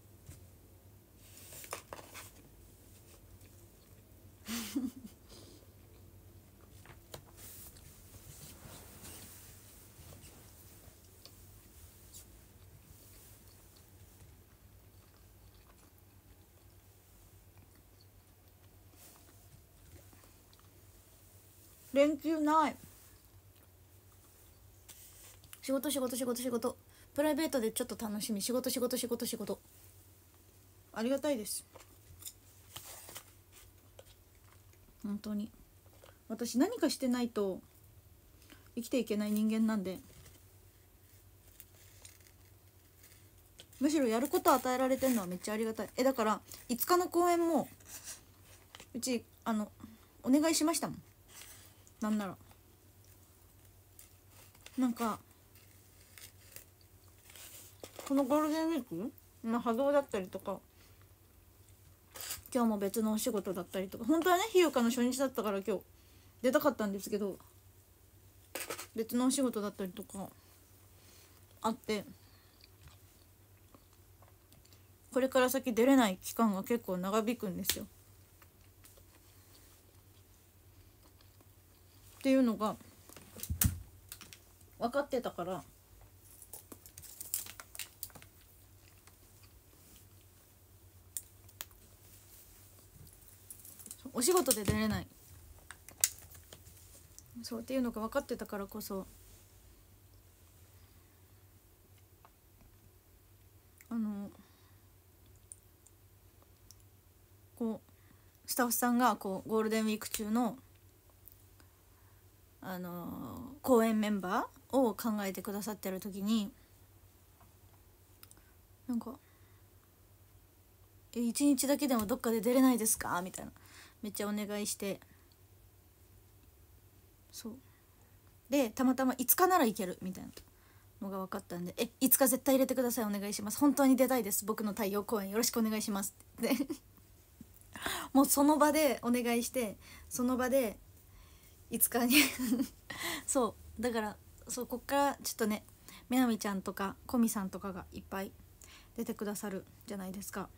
連休ない。仕事仕事仕事仕事。プライベートでちょっと楽しみ。仕事仕事仕事仕事。ありがたいです、本当に。私何かしてないと生きていけない人間なんで、むしろやること与えられてるのはめっちゃありがたい。だから5日の公演もうちお願いしましたもん。なんならなんかこのゴールデンウィークの波動だったりとか、今日も別のお仕事だったりとか、本当はね、ひゆかの初日だったから今日出たかったんですけど、別のお仕事だったりとかあって、これから先出れない期間が結構長引くんですよ。っていうのが分かってたから、お仕事で出れない、そうっていうのが分かってたからこそ、こうスタッフさんがこうゴールデンウィーク中の公演メンバーを考えてくださってる時に、なんか1日だけでもどっかで出れないですかみたいな、めっちゃお願いして、そうでたまたま5日なら行けるみたいなのが分かったんで、いつか絶対入れてください、お願いします、本当に出たいです、僕の太陽公演よろしくお願いしますってもうその場でお願いして、その場でいつかにそうだから、そうこっからちょっとね、みなみちゃんとかこみさんとかがいっぱい出てくださるじゃないですか。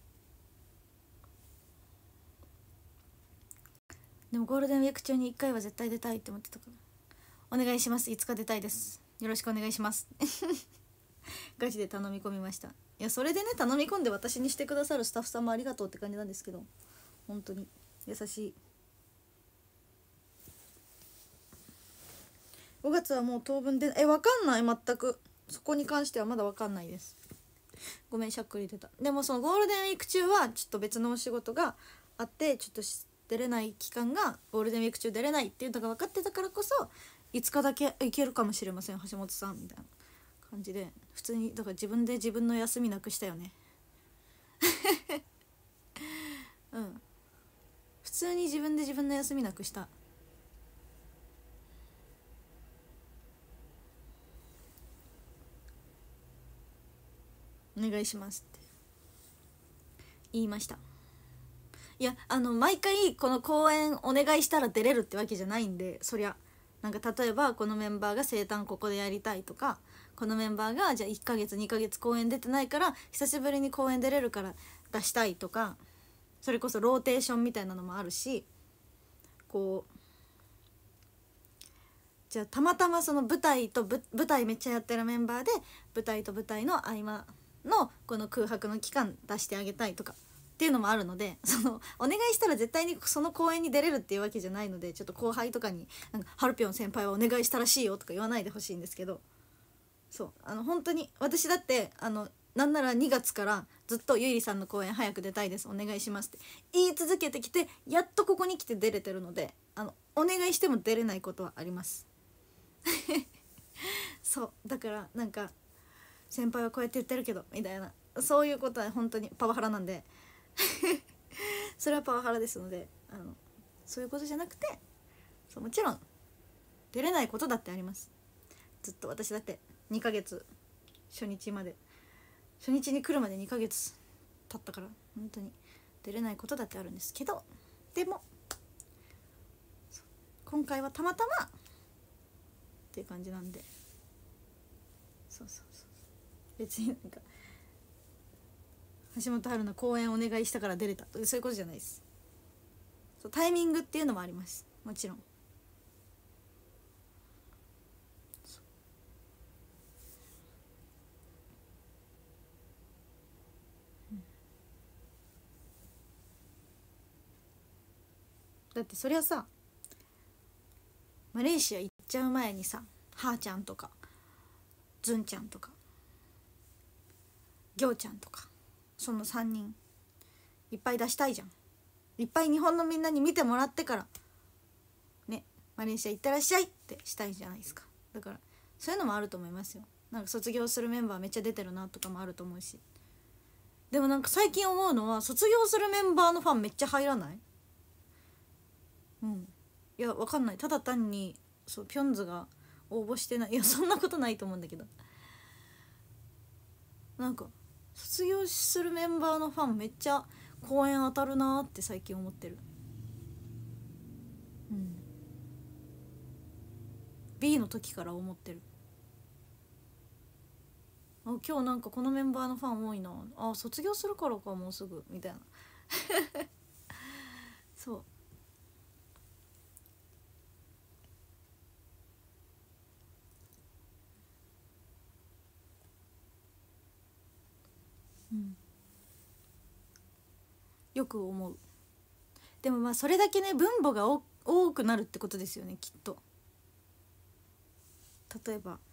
でもゴールデンウィーク中に1回は絶対出たいって思ってたから、お願いします、いつか出たいです、よろしくお願いしますガチで頼み込みました。いやそれでね、頼み込んで私にしてくださるスタッフさんもありがとうって感じなんですけど、本当に優しい。5月はもう当分でわかんない、全くそこに関してはまだわかんないです。ごめんしゃっくり出た。でもそのゴールデンウィーク中はちょっと別のお仕事があって、ちょっと出れない期間がゴールデンウィーク中出れないっていうのが分かってたからこそ、5日だけ行けるかもしれません橋本さんみたいな感じで、普通にだから自分で自分の休みなくしたよねうん普通に自分で自分の休みなくした。お願いしますって言いました。いや毎回この公演お願いしたら出れるってわけじゃないんで、そりゃなんか例えばこのメンバーが生誕ここでやりたいとか、このメンバーがじゃあ1ヶ月2ヶ月公演出てないから久しぶりに公演出れるから出したいとか、それこそローテーションみたいなのもあるし、こうじゃあたまたまその舞台と舞台めっちゃやってるメンバーで舞台と舞台の合間のこの空白の期間出してあげたいとかっていうのもあるので、そのお願いしたら絶対にその公演に出れるっていうわけじゃないので、ちょっと後輩とかになんかハルピョン先輩はお願いしたらしいよとか言わないでほしいんですけど、そう本当に私だってなんなら2月からずっとゆいりさんの公演早く出たいですお願いしますって言い続けてきて、やっとここに来て出れてるので、お願いしても出れないことはありますそうだからなんか先輩はこうやって言ってるけどみたいな、そういうことは本当にパワハラなんでそれはパワハラですので、そういうことじゃなくて、そうもちろん出れないことだってあります。ずっと私だって2ヶ月初日に来るまで2ヶ月経ったから、本当に出れないことだってあるんですけど、でも今回はたまたまっていう感じなんで、そう別になんか橋本春の公演お願いしたから出れたとそういうことじゃないです。そうタイミングっていうのもあります、もちろん。だってそりゃさ、マレーシア行っちゃう前にさ、はーちゃんとかずんちゃんとかぎょうちゃんとか、その3人いっぱい出したいじゃん。いっぱい日本のみんなに見てもらってからね、マレーシア行ってらっしゃいってしたいじゃないですか。だからそういうのもあると思いますよ。なんか卒業するメンバーめっちゃ出てるなとかもあると思うし。でもなんか最近思うのは、卒業するメンバーのファンめっちゃ入らない？いやわかんない、ただ単にそうピョンズが応募してない、いやそんなことないと思うんだけど、なんか卒業するメンバーのファンめっちゃ公演当たるなって最近思ってる。B の時から思ってる。今日なんかこのメンバーのファン多いな、卒業するからかもうすぐみたいなそうよく思う。でもまあそれだけね分母が多くなるってことですよね、きっと。例えば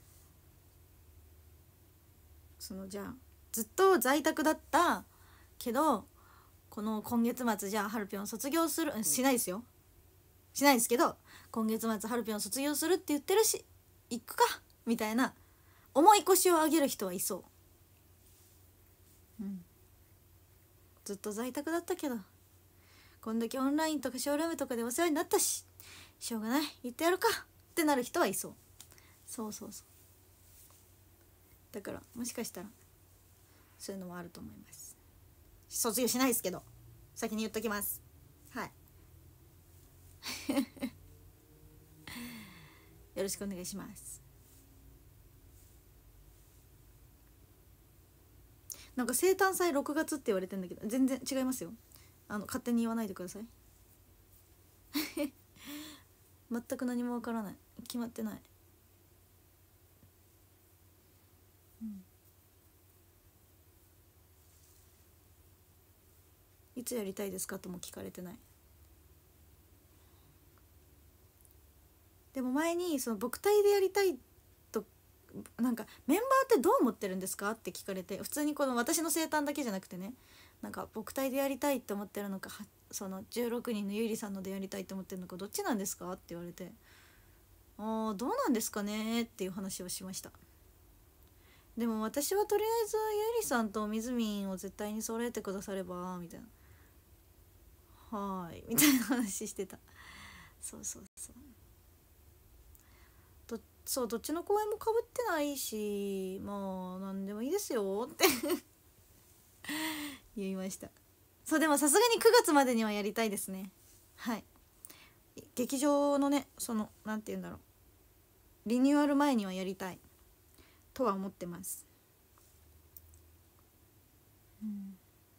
じゃあずっと在宅だったけど、この今月末じゃあハルピョン卒業する、しないですよ、しないですけど、今月末ハルピョン卒業するって言ってるし行くかみたいな重い腰を上げる人はいそう。ずっと在宅だったけどこんだけオンラインとかショールームとかでお世話になったし、しょうがない行ってやるかってなる人はいそう。そうだからもしかしたらそういうのもあると思います。卒業しないですけど先に言っときます。はいよろしくお願いします。なんか生誕祭6月って言われてんだけど全然違いますよ。勝手に言わないでください全く何もわからない、決まってない、いつやりたいですかとも聞かれてない。でも前にその母体でやりたいと、なんかメンバーってどう思ってるんですかって聞かれて、普通にこの私の生誕だけじゃなくてね、なんか母体でやりたいって思ってるのか、その16人のゆいりさんのでやりたいって思ってるのかどっちなんですかって言われて、ああどうなんですかねっていう話をしました。でも私はとりあえずゆいりさんとみずみんを絶対に揃えてくださればみたいな、はーいみたいな話してた。そうそうそう、そうどっちの公演もかぶってないし、まあ何でもいいですよって言いました。そうでもさすがに9月までにはやりたいですね。はい、劇場のね、そのなんて言うんだろう、リニューアル前にはやりたいとは思ってます。うん、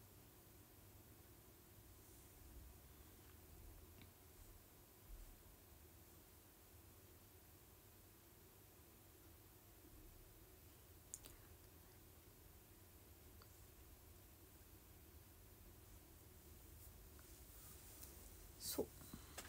そう、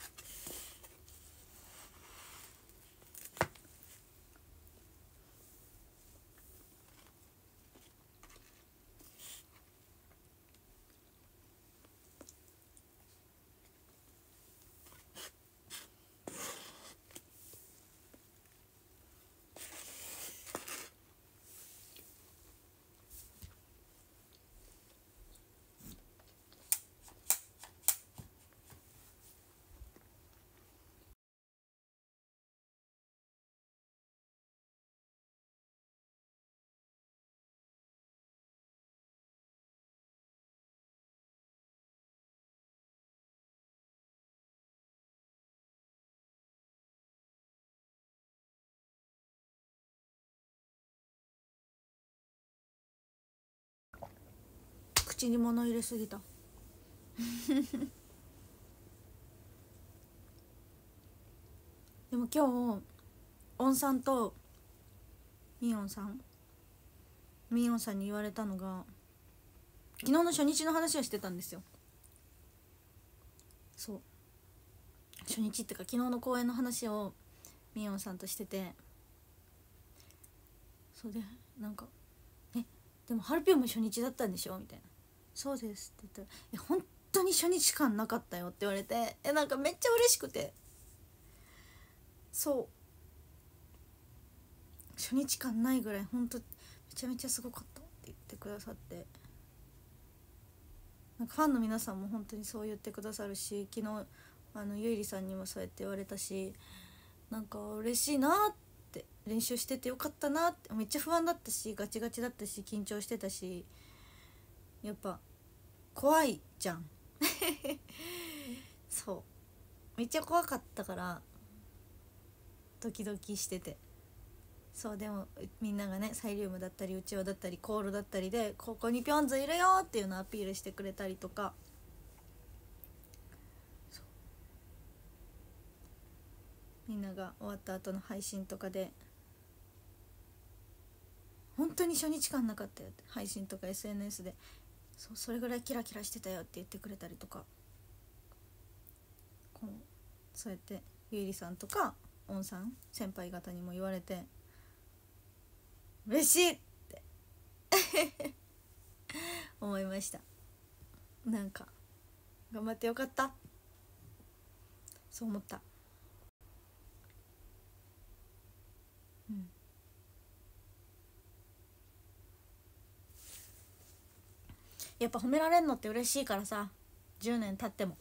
口に物入れすぎたでも今日オンさんとミヨンさんに言われたのが、昨日の初日の話をしてたんですよ。そう初日ってか昨日の公演の話をミヨンさんとしてて、そうでなんか「えでもハルピョンも初日だったんでしょ?」みたいな「そうです」って言ったら「本当に初日感なかったよ」って言われて、なんかめっちゃ嬉しくて、そう初日感ないぐらい本当めちゃめちゃすごかったって言ってくださって、なんかファンの皆さんも本当にそう言ってくださるし、昨日ゆいりさんにもそうやって言われたし、なんか嬉しいなって、練習しててよかったなって、めっちゃ不安だったしガチガチだったし緊張してたし、やっぱ怖いじゃんそうめっちゃ怖かったからドキドキしてて、そうでもみんながねサイリウムだったりうちわだったりコールだったりでここにピョンズいるよっていうのをアピールしてくれたりとか、みんなが終わった後の配信とかで本当に初日感なかったよって配信とか SNS でそれぐらいキラキラしてたよって言ってくれたりとか、こうそうやってゆいりさんとかオンさん先輩方にも言われて嬉しいって思いました。なんか頑張ってよかった、そう思った。うん、やっぱ褒められんのって嬉しいからさ、10年経っても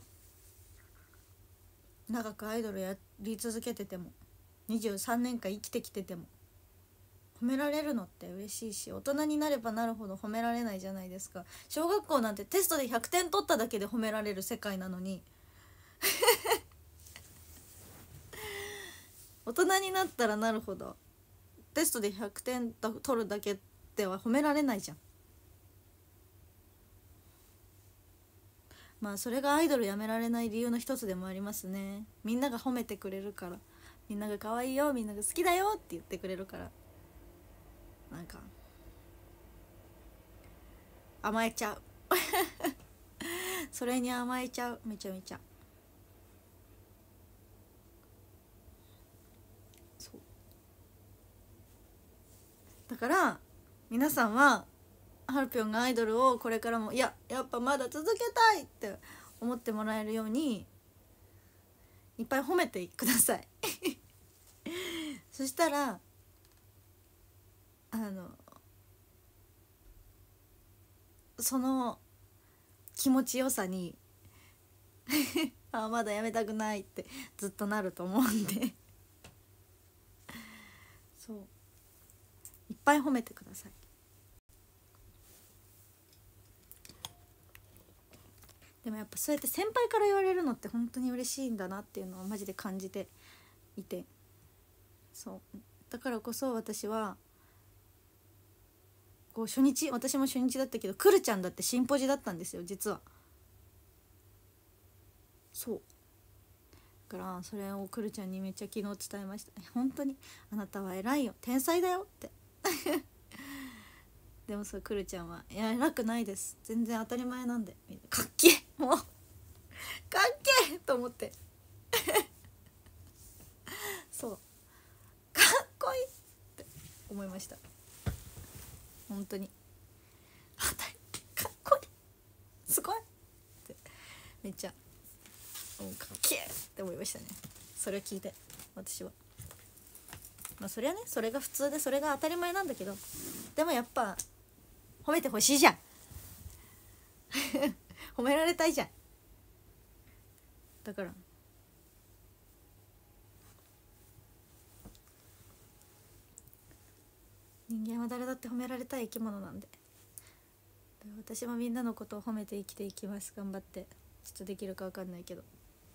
長くアイドルやり続けてても23年間生きてきてても褒められるのって嬉しいし、大人になればなるほど褒められないじゃないですか。小学校なんてテストで100点取っただけで褒められる世界なのに大人になったらなるほどテストで100点取るだけでは褒められないじゃん。まあそれがアイドルやめられない理由の一つでもありますね。みんなが褒めてくれるから、みんなが可愛いよ、みんなが好きだよって言ってくれるから、なんか甘えちゃうそれに甘えちゃう、めちゃめちゃ。そうだから皆さんははるぴょんがアイドルをこれからもやっぱまだ続けたいって思ってもらえるようにいっぱい褒めてくださいそしたらその気持ちよさにあまだやめたくないってずっとなると思うんでそういっぱい褒めてください。でもやっぱそうやって先輩から言われるのって本当に嬉しいんだなっていうのをマジで感じていて、そうだからこそ私はこう初日、私も初日だったけどくるちゃんだってシンポジだったんですよ実は。そうだからそれをくるちゃんにめっちゃ昨日伝えました。本当にあなたは偉いよ、天才だよってでもそうくるちゃんはいや偉くないです、全然当たり前なんで、かっけえもうかっけえと思ってそうかっこいいって思いました。本当にかっこいいすごいってめっちゃかっけえって思いましたね。それを聞いて私はまあそりゃね、それが普通でそれが当たり前なんだけど、でもやっぱ褒めてほしいじゃん褒められたいじゃん。だから人間は誰だって褒められたい生き物なんで、私もみんなのことを褒めて生きていきます。頑張って、ちょっとできるか分かんないけど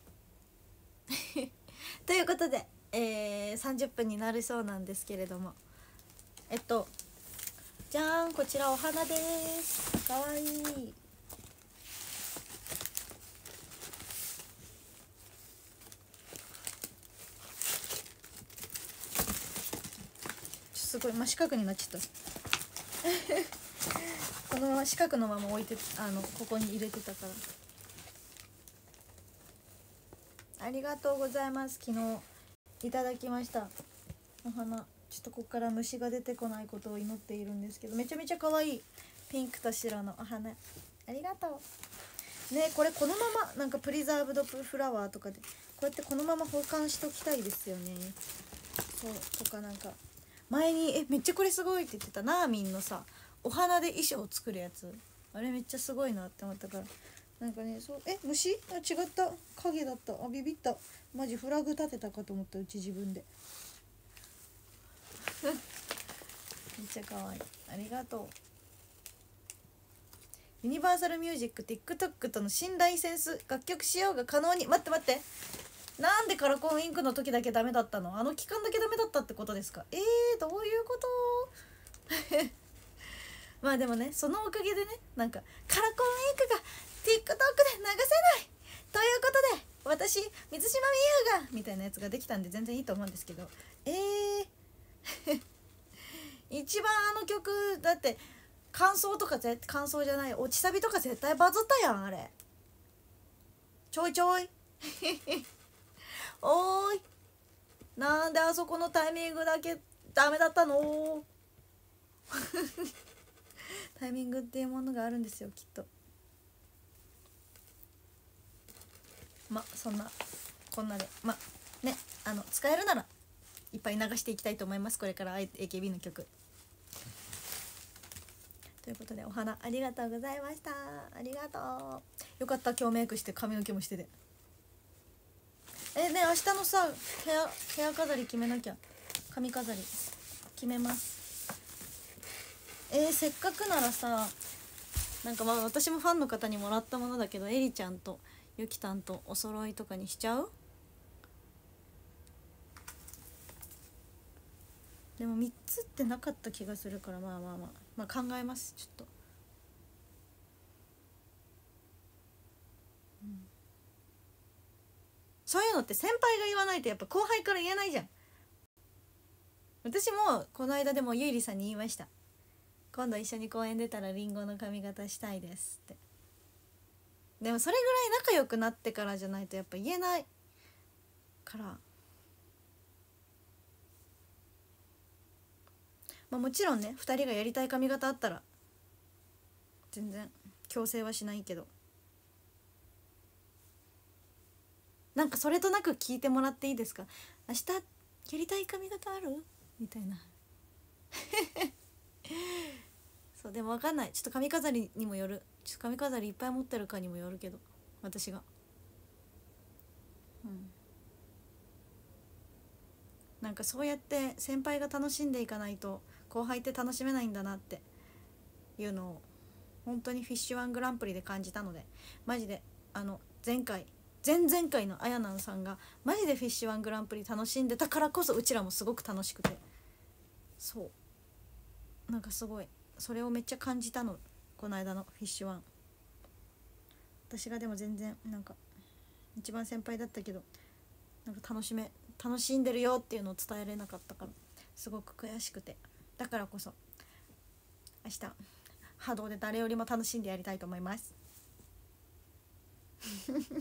ということで、30分になりそうなんですけれども、じゃーん、こちらお花です。かわいい。すごい真四角になっちゃったこのまま四角のまま置いてここに入れてたから。ありがとうございます。昨日いただきましたお花。ちょっとここから虫が出てこないことを祈っているんですけど、めちゃめちゃ可愛いピンクと白のお花、ありがとうね。これこのままなんかプリザーブドフラワーとかでこうやってこのまま保管しときたいですよね。そうとかなんか前にめっちゃこれすごいって言ってたナーミンのさお花で衣装を作るやつ、あれめっちゃすごいなって思ったから、なんかね、そう虫違った影だった。ビビった、マジフラグ立てたかと思った、うち自分でめっちゃ可愛い、ありがとう。ユニバーサルミュージック TikTok との新ライセンス楽曲使用が可能に。待ってなんでカラコンインクの時だけダメだったの？あの期間だけダメだったってことですか？どういうことまあでもね、そのおかげでね、なんかカラコンインクが TikTok で流せないということで私水島美優がみたいなやつができたんで全然いいと思うんですけど、一番あの曲だって感想とか感想じゃない落ちサビとか絶対バズったやんあれ。ちょいおーい、なんであそこのタイミングだけダメだったのタイミングっていうものがあるんですよきっと。そんなこんなでね、使えるならいっぱい流していきたいと思いますこれから AKB の曲ということで。お花ありがとうございました。ありがとう。よかった、今日メイクして髪の毛もしてて。ね、明日のさヘア飾り決めなきゃ。髪飾り決めます。 せっかくならさ、なんかまあ私もファンの方にもらったものだけど、エリちゃんとゆきたんとお揃いとかにしちゃう？でも3つってなかった気がするから、まあまあまあ、まあ、考えます。ちょっと、そういうのって先輩が言わないとやっぱ後輩から言えないじゃん。私もこの間でもゆいりさんに言いました。今度一緒に公園出たらリンゴの髪型したいですって。でもそれぐらい仲良くなってからじゃないとやっぱ言えないから、まあ、もちろんね2人がやりたい髪型あったら全然強制はしないけど、なんかそれとなく聞いてもらっていいですか？明日やりたい髪型ある？みたいなそうでも分かんない。ちょっと髪飾りにもよる。ちょっと髪飾りいっぱい持ってるかにもよるけど、私がなんかそうやって先輩が楽しんでいかないと後輩って楽しめないんだなっていうのを本当にフィッシュワングランプリで感じたので、マジで前回前々回のあやなんさんがマジでフィッシュワングランプリ楽しんでたからこそ、うちらもすごく楽しくて、そうなんかすごいそれをめっちゃ感じたの、この間のフィッシュワン。私がでも全然なんか一番先輩だったけど、なんか楽しんでるよっていうのを伝えれなかったからすごく悔しくて、だからこそ明日波動で誰よりも楽しんでやりたいと思いますという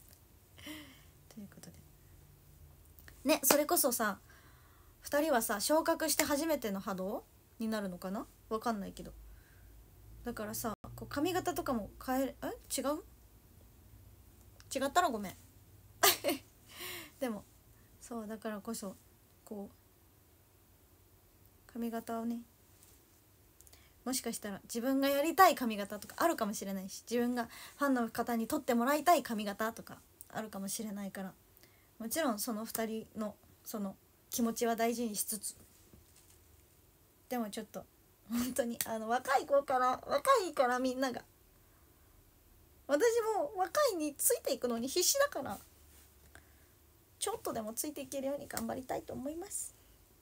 ことでね、それこそさ2人はさ昇格して初めての波動になるのかな、わかんないけど、だからさこう髪型とかも変える、違う？違ったらごめんでもそうだからこそこう髪型をね、もしかしたら自分がやりたい髪型とかあるかもしれないし、自分がファンの方に撮ってもらいたい髪型とかあるかもしれないから、もちろんその2人のその気持ちは大事にしつつ、でもちょっと本当に若いからみんなが、私も若いについていくのに必死だから、ちょっとでもついていけるように頑張りたいと思います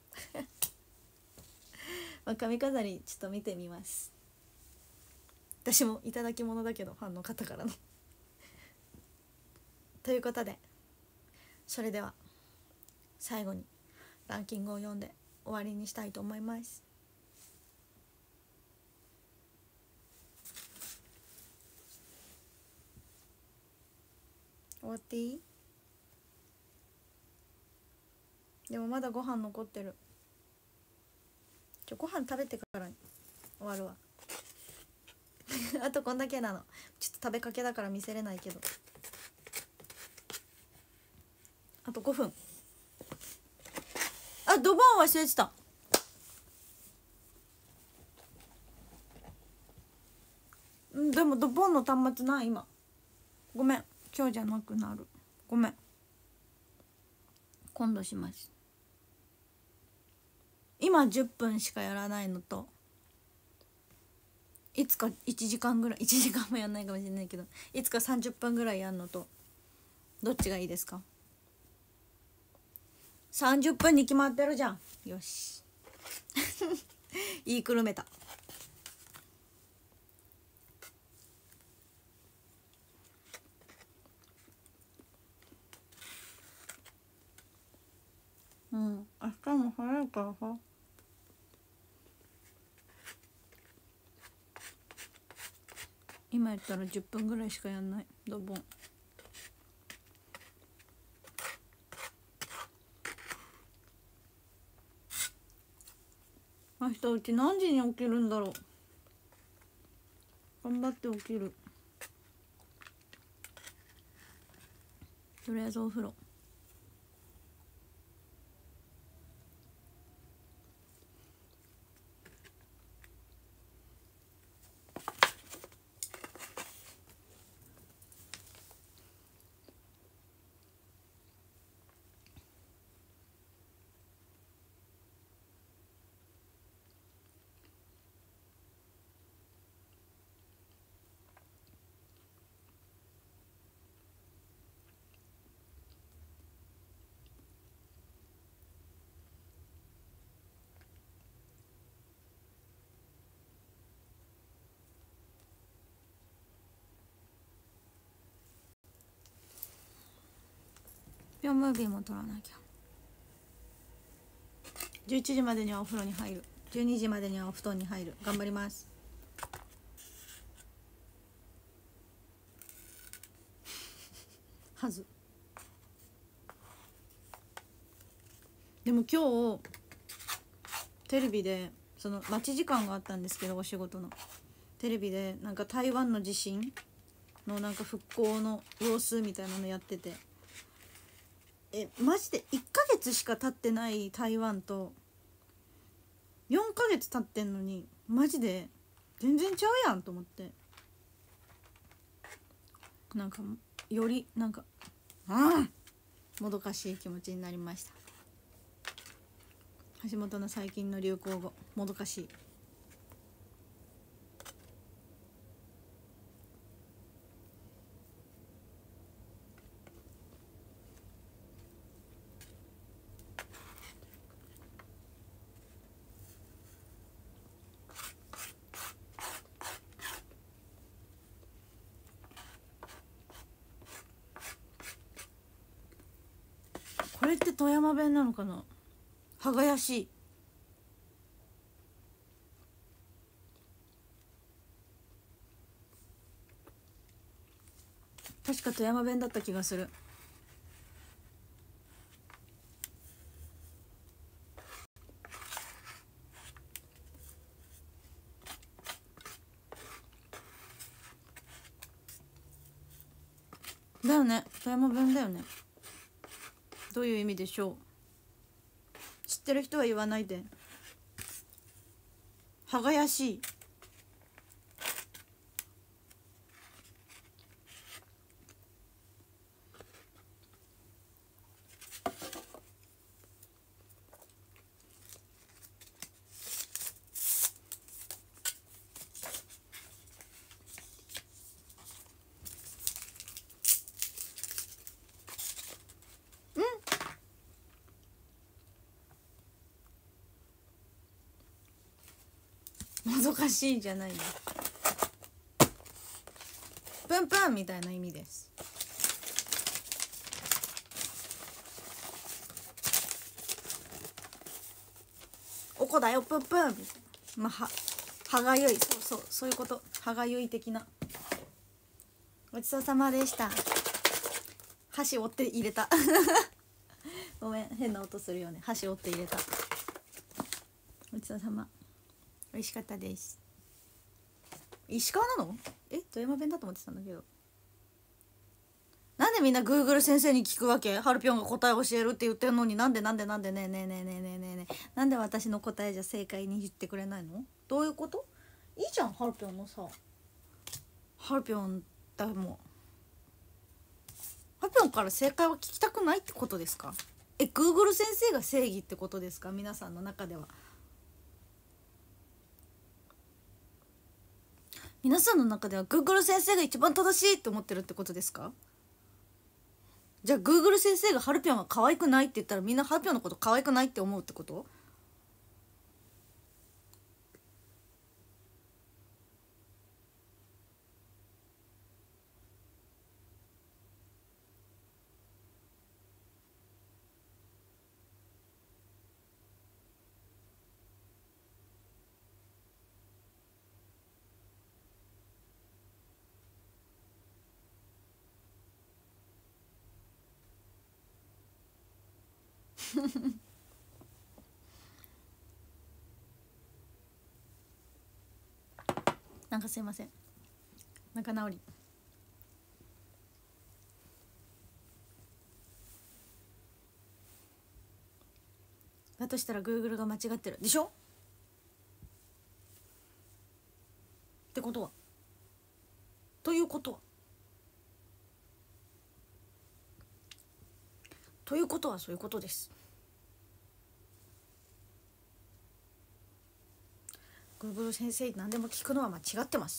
まあ髪飾りちょっと見てみます。私もいただき物だけどファンの方からのということで、それでは最後にランキングを読んで終わりにしたいと思います。終わっていい？でもまだご飯残ってる。ご飯食べてから終わるわあとこんだけなの。ちょっと食べかけだから見せれないけど、あと5分。あ、ドボン忘れてた。でもドボンの端末ない今。ごめん、今日じゃなくなる。ごめん、今度します。今10分しかやらないのと、いつか1時間ぐらい、1時間もやんないかもしれないけど、いつか30分ぐらいやるのと、どっちがいいですか？30分に決まってるじゃん。よし言いくるめた。明日も早いからさ。今やったら10分ぐらいしかやんない。ドボン。明日うち何時に起きるんだろう。頑張って起きる。とりあえずお風呂。 ピョンムービーも撮らなきゃ。11時までにはお風呂に入る。12時までにはお布団に入る。頑張ります。はず。でも今日テレビでその待ち時間があったんですけど、お仕事のテレビでなんか台湾の地震のなんか復興の様子みたいなのやってて、マジで1ヶ月しか経ってない台湾と4ヶ月経ってんのにマジで全然ちゃうやんと思って、なんかよりなんかもどかしい気持ちになりました。橋本の最近の流行語、もどかしい。これって富山弁なのかな。はがやしい。確か富山弁だった気がする。だよね、富山弁だよね。どういう意味でしょう。知ってる人は言わないで。はがやしい。もどかしいじゃないよ。プンプンみたいな意味です。おこだよプンプンみたいな。まあはがゆい、そういうこと。はがゆい的な。ごちそうさまでした。箸折って入れたごめん、変な音するよね。箸折って入れた。ごちそうさま。美味しかったです。石川なの？富山弁だと思ってたんだけど。なんでみんな Google 先生に聞くわけ？ハルピョンが答え教えるって言ってるのに、なんでねえねえねえねえねえねえねえ、なんで私の答えじゃ正解に言ってくれないの？どういうこと？いいじゃん、ハルピョンのさ。ハルピョンだもん。ハルピョンから正解は聞きたくないってことですか？Google 先生が正義ってことですか？皆さんの中では。皆さんの中では Google 先生が一番正しいって思ってるってことですか？じゃあ Google 先生がハルピョンが可愛くないって言ったら、みんなハルピョンのこと可愛くないって思うってこと？なんかすいません、仲直り。だとしたら Google が間違ってるでしょってことは、ということはそういうことです。 Google 先生に何でも聞くのは間違ってます。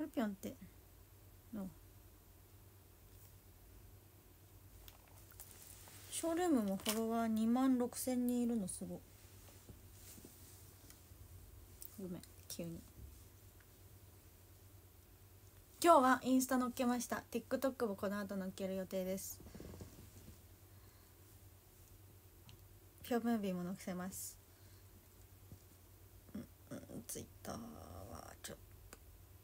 ハルピョンってのショールームもフォロワー26,000人いるのすごい。ごめん急に。今日はインスタ載っけました。 TikTok もこの後載っける予定です。ピョンムービーも載せます。Twitter はちょっと、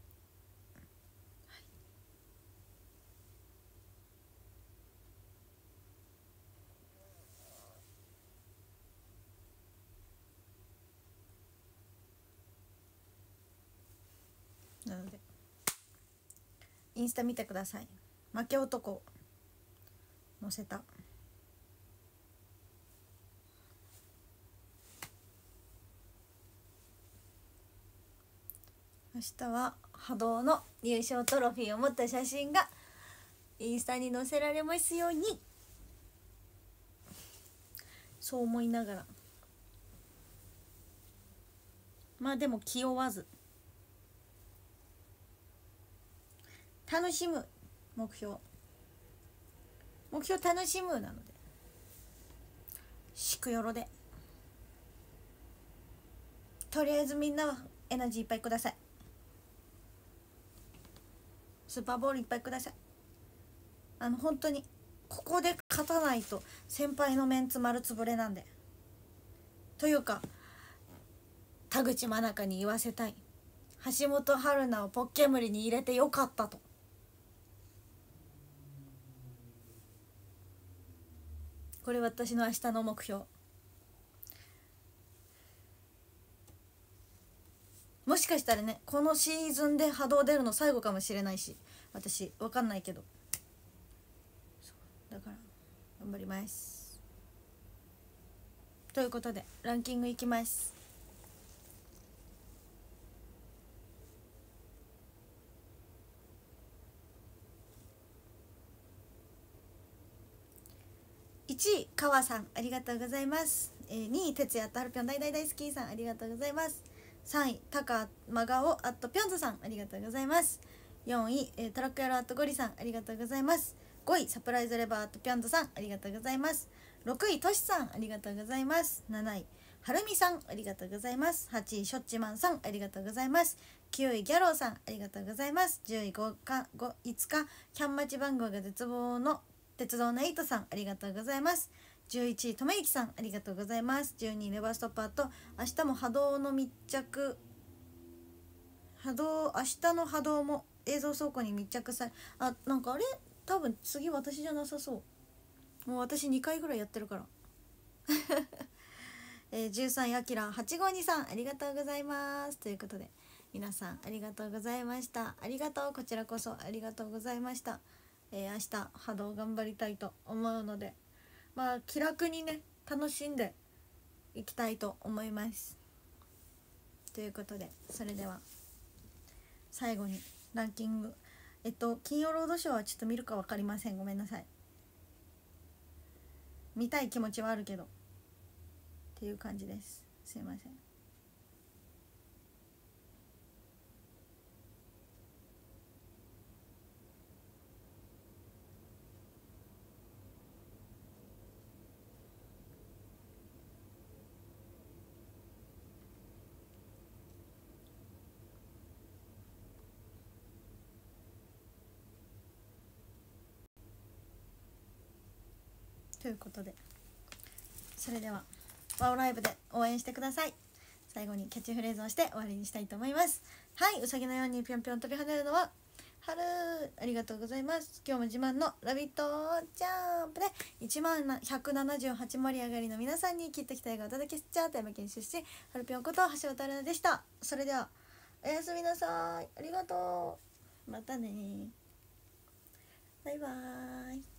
なのでインスタ見てください。負け男載せた。明日は波動の優勝トロフィーを持った写真がインスタに載せられますように、そう思いながら、まあでも気負わず楽しむ、目標楽しむなので、しくよろでとりあえずみんなはエナジーいっぱいください。スーパーボールいっぱいください。本当にここで勝たないと先輩のメンツ丸つぶれなんで、というか田口真中に言わせたい。橋本春菜をポッケムリに入れてよかったと。これ私の明日の目標。もしかしたらね、このシーズンで波動出るの最後かもしれないし、私分かんないけど、だから頑張ります。ということでランキングいきます。1位川さんありがとうございます。2位哲也とはるぴょん大好きさんありがとうございます。3位高真顔あとぴょんずさんありがとうございます。4位、トラック野郎あとゴリさんありがとうございます。5位サプライズレバーあとぴょんずさんありがとうございます。6位としさんありがとうございます。7位はるみさんありがとうございます。8位しょっちまんさんありがとうございます。9位ギャローさんありがとうございます。10位5日キャン待ち番号が絶望の鉄道のエイトさんありがとうございます。11位とめゆきさんありがとうございます。12位ネバーストッパーと明日も波動の密着明日の波動も映像倉庫に密着され、なんかあれ多分次私じゃなさそう。もう私2回ぐらいやってるから13位あきら852さんありがとうございます。ということで皆さんありがとうございました。ありがとう、こちらこそありがとうございました。明日波動頑張りたいと思うので、まあ気楽にね楽しんでいきたいと思います。ということでそれでは最後にランキング、金曜ロードショーはちょっと見るか分かりません、ごめんなさい。見たい気持ちはあるけどっていう感じです、すいません。ということでそれではワオライブで応援してください。最後にキャッチフレーズをして終わりにしたいと思います。はい、うさぎのようにぴょんぴょん飛び跳ねるのは春、ありがとうございます。今日も自慢のラビットジャンプで1万178盛り上がりの皆さんにきっと期待がお届けしちゃう富山県出身はるぴょんこと橋本春菜でした。それではおやすみなさい。ありがとう。またね。バイバーイ。